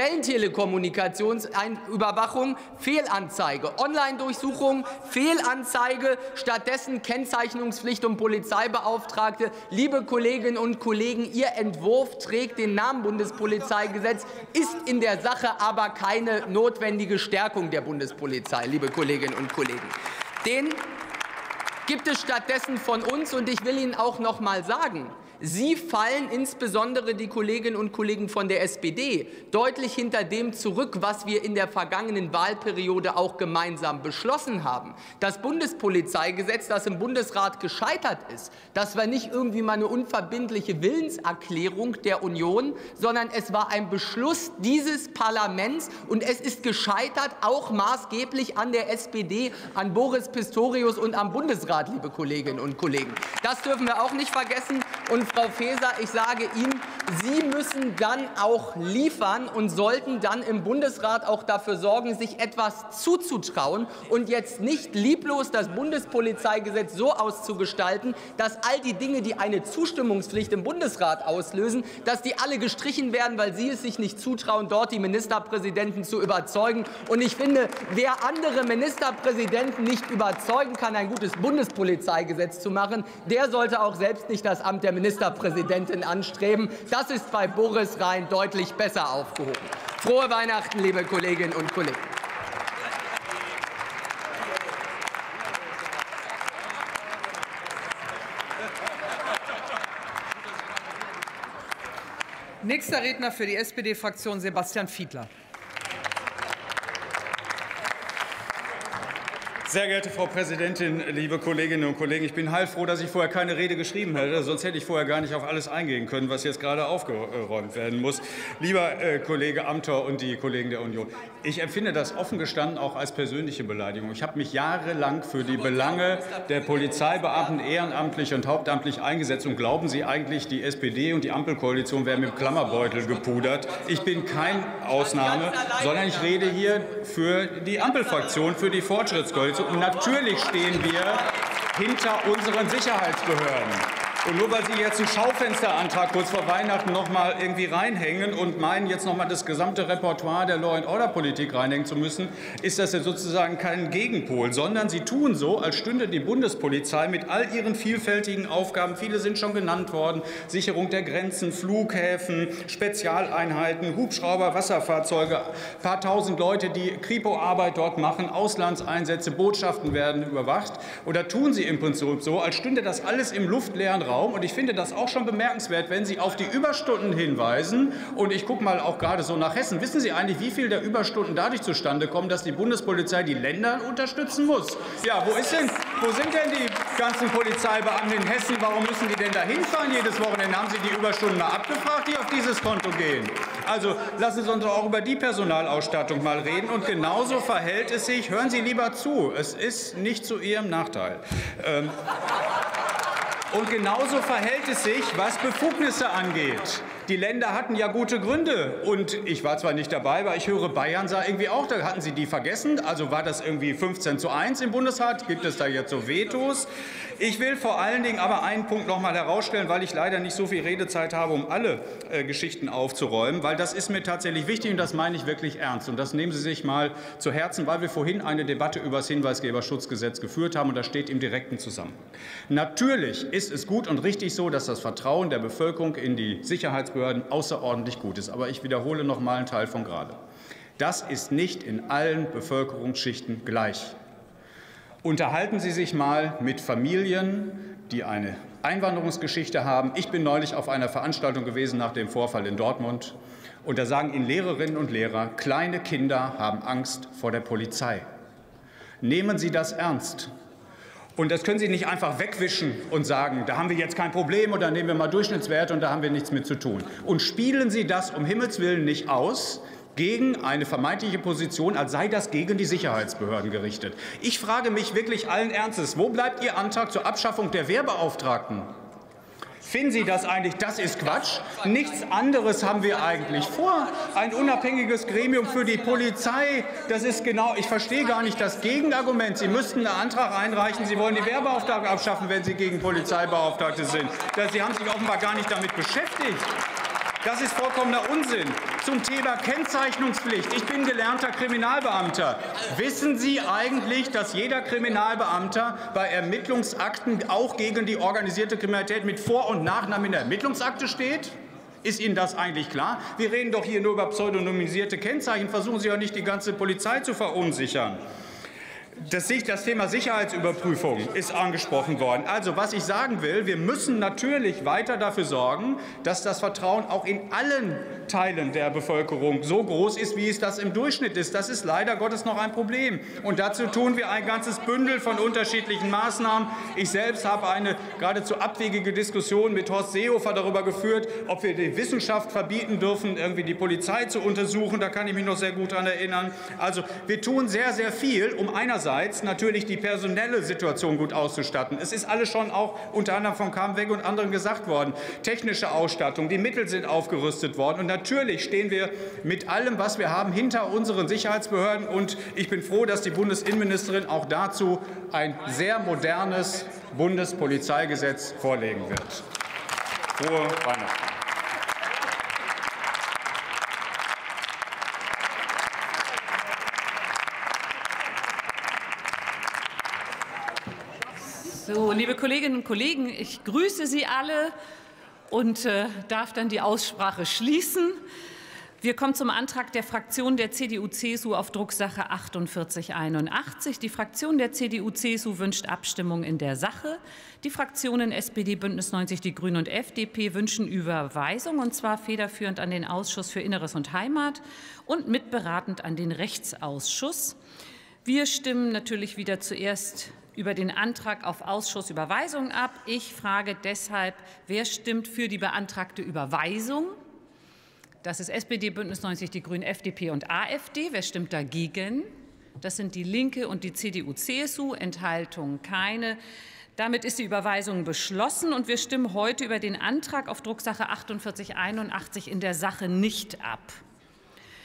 Quellentelekommunikationsüberwachung, Fehlanzeige. Online-Durchsuchung, Fehlanzeige, stattdessen Kennzeichnungspflicht und Polizeibeauftragte. Liebe Kolleginnen und Kollegen, Ihr Entwurf trägt den Namen Bundespolizeigesetz, ist in der Sache aber keine notwendige Stärkung der Bundespolizei, liebe Kolleginnen und Kollegen. Den gibt es stattdessen von uns, und ich will Ihnen auch noch mal sagen, Sie fallen, insbesondere die Kolleginnen und Kollegen von der S P D, deutlich hinter dem zurück, was wir in der vergangenen Wahlperiode auch gemeinsam beschlossen haben. Das Bundespolizeigesetz, das im Bundesrat gescheitert ist, das war nicht irgendwie mal eine unverbindliche Willenserklärung der Union, sondern es war ein Beschluss dieses Parlaments, und es ist gescheitert auch maßgeblich an der S P D, an Boris Pistorius und am Bundesrat, liebe Kolleginnen und Kollegen. Das dürfen wir auch nicht vergessen. Und Frau Faeser, ich sage Ihnen, Sie müssen dann auch liefern und sollten dann im Bundesrat auch dafür sorgen, sich etwas zuzutrauen und jetzt nicht lieblos das Bundespolizeigesetz so auszugestalten, dass all die Dinge, die eine Zustimmungspflicht im Bundesrat auslösen, dass die alle gestrichen werden, weil Sie es sich nicht zutrauen, dort die Ministerpräsidenten zu überzeugen. Und ich finde, wer andere Ministerpräsidenten nicht überzeugen kann, ein gutes Bundespolizeigesetz zu machen, der sollte auch selbst nicht das Amt der Ministerpräsidentin anstreben. Das ist bei Boris Rhein deutlich besser aufgehoben. Frohe Weihnachten, liebe Kolleginnen und Kollegen. Nächster Redner für die S P D-Fraktion Sebastian Fiedler. Sehr geehrte Frau Präsidentin, liebe Kolleginnen und Kollegen! Ich bin heilfroh, dass ich vorher keine Rede geschrieben hätte. Sonst hätte ich vorher gar nicht auf alles eingehen können, was jetzt gerade aufgeräumt werden muss. Lieber äh, Kollege Amthor und die Kollegen der Union, ich empfinde das offen gestanden auch als persönliche Beleidigung. Ich habe mich jahrelang für die Belange der Polizeibeamten ehrenamtlich und hauptamtlich eingesetzt. Und glauben Sie eigentlich, die S P D und die Ampelkoalition werden mit dem Klammerbeutel gepudert? Ich bin keine Ausnahme, sondern ich rede hier für die Ampelfraktion, für die Fortschrittskoalition. Und natürlich stehen wir hinter unseren Sicherheitsbehörden. Und nur weil Sie jetzt einen Schaufensterantrag kurz vor Weihnachten noch mal irgendwie reinhängen und meinen, jetzt noch mal das gesamte Repertoire der Law-and-Order-Politik reinhängen zu müssen, ist das ja sozusagen kein Gegenpol, sondern Sie tun so, als stünde die Bundespolizei mit all ihren vielfältigen Aufgaben, viele sind schon genannt worden, Sicherung der Grenzen, Flughäfen, Spezialeinheiten, Hubschrauber, Wasserfahrzeuge, ein paar tausend Leute, die Kripo-Arbeit dort machen, Auslandseinsätze, Botschaften werden überwacht. Oder tun Sie im Prinzip so, als stünde das alles im luftleeren Raum. Und ich finde das auch schon bemerkenswert, wenn Sie auf die Überstunden hinweisen. Und ich gucke mal auch gerade so nach Hessen. Wissen Sie eigentlich, wie viel der Überstunden dadurch zustande kommen, dass die Bundespolizei die Länder unterstützen muss? Ja, wo, ist denn, wo sind denn die ganzen Polizeibeamten in Hessen? Warum müssen die denn da hinfahren jedes Wochenende? Haben Sie die Überstunden mal abgefragt, die auf dieses Konto gehen? Also lassen Sie uns auch über die Personalausstattung mal reden. Und genauso verhält es sich, hören Sie lieber zu, es ist nicht zu Ihrem Nachteil. Ähm, Und genauso verhält es sich, was Befugnisse angeht. Die Länder hatten ja gute Gründe. Und ich war zwar nicht dabei, aber ich höre, Bayern sah irgendwie auch, da hatten sie die vergessen. Also war das irgendwie fünfzehn zu eins im Bundesrat? Gibt es da jetzt so Vetos? Ich will vor allen Dingen aber einen Punkt noch mal herausstellen, weil ich leider nicht so viel Redezeit habe, um alle äh, Geschichten aufzuräumen, weil das ist mir tatsächlich wichtig und das meine ich wirklich ernst. Und das nehmen Sie sich mal zu Herzen, weil wir vorhin eine Debatte über das Hinweisgeberschutzgesetz geführt haben und das steht im direkten Zusammenhang. Natürlich ist es gut und richtig so, dass das Vertrauen der Bevölkerung in die Sicherheitsbehörden außerordentlich gut ist. Aber ich wiederhole noch mal einen Teil von gerade. Das ist nicht in allen Bevölkerungsschichten gleich. Unterhalten Sie sich mal mit Familien, die eine Einwanderungsgeschichte haben. Ich bin neulich auf einer Veranstaltung gewesen nach dem Vorfall in Dortmund. Und da sagen Ihnen Lehrerinnen und Lehrer, kleine Kinder haben Angst vor der Polizei. Nehmen Sie das ernst. Und das können Sie nicht einfach wegwischen und sagen, da haben wir jetzt kein Problem oder nehmen wir mal Durchschnittswerte und da haben wir nichts mit zu tun. Und spielen Sie das um Himmels Willen nicht aus gegen eine vermeintliche Position, als sei das gegen die Sicherheitsbehörden gerichtet. Ich frage mich wirklich allen Ernstes, wo bleibt Ihr Antrag zur Abschaffung der Wehrbeauftragten? Finden Sie das eigentlich? Das ist Quatsch. Nichts anderes haben wir eigentlich vor. Ein unabhängiges Gremium für die Polizei. Das ist genau, ich verstehe gar nicht das Gegenargument. Sie müssten einen Antrag einreichen, Sie wollen die Wehrbeauftragten abschaffen, wenn Sie gegen Polizeibeauftragte sind. Sie haben sich offenbar gar nicht damit beschäftigt. Das ist vollkommener Unsinn. Zum Thema Kennzeichnungspflicht. Ich bin gelernter Kriminalbeamter. Wissen Sie eigentlich, dass jeder Kriminalbeamter bei Ermittlungsakten auch gegen die organisierte Kriminalität mit Vor- und Nachnamen in der Ermittlungsakte steht? Ist Ihnen das eigentlich klar? Wir reden doch hier nur über pseudonymisierte Kennzeichen. Versuchen Sie ja nicht, die ganze Polizei zu verunsichern. Das, das Thema Sicherheitsüberprüfung ist angesprochen worden. Also, was ich sagen will, wir müssen natürlich weiter dafür sorgen, dass das Vertrauen auch in allen Teilen der Bevölkerung so groß ist, wie es das im Durchschnitt ist. Das ist leider Gottes noch ein Problem. Und dazu tun wir ein ganzes Bündel von unterschiedlichen Maßnahmen. Ich selbst habe eine geradezu abwegige Diskussion mit Horst Seehofer darüber geführt, ob wir die Wissenschaft verbieten dürfen, irgendwie die Polizei zu untersuchen. Da kann ich mich noch sehr gut daran erinnern. Also, wir tun sehr, sehr viel, um einerseits natürlich die personelle Situation gut auszustatten. Es ist alles schon auch unter anderem von Kamweg und anderen gesagt worden. Technische Ausstattung, die Mittel sind aufgerüstet worden. Und natürlich stehen wir mit allem, was wir haben, hinter unseren Sicherheitsbehörden. Und ich bin froh, dass die Bundesinnenministerin auch dazu ein sehr modernes Bundespolizeigesetz vorlegen wird. Frohe Weihnachten. So, liebe Kolleginnen und Kollegen, ich grüße Sie alle und äh, darf dann die Aussprache schließen. Wir kommen zum Antrag der Fraktion der C D U C S U auf Drucksache achtundvierzig einundachtzig. Die Fraktion der C D U C S U wünscht Abstimmung in der Sache. Die Fraktionen S P D, Bündnis neunzig, die Grünen und F D P wünschen Überweisung, und zwar federführend an den Ausschuss für Inneres und Heimat und mitberatend an den Rechtsausschuss. Wir stimmen natürlich wieder zuerst über den Antrag auf Ausschussüberweisung ab. Ich frage deshalb, wer stimmt für die beantragte Überweisung? Das ist S P D, Bündnis neunzig, die Grünen, F D P und AfD. Wer stimmt dagegen? Das sind die Linke und die C D U C S U. Enthaltungen keine. Damit ist die Überweisung beschlossen, und wir stimmen heute über den Antrag auf Drucksache achtundvierzig einundachtzig in der Sache nicht ab.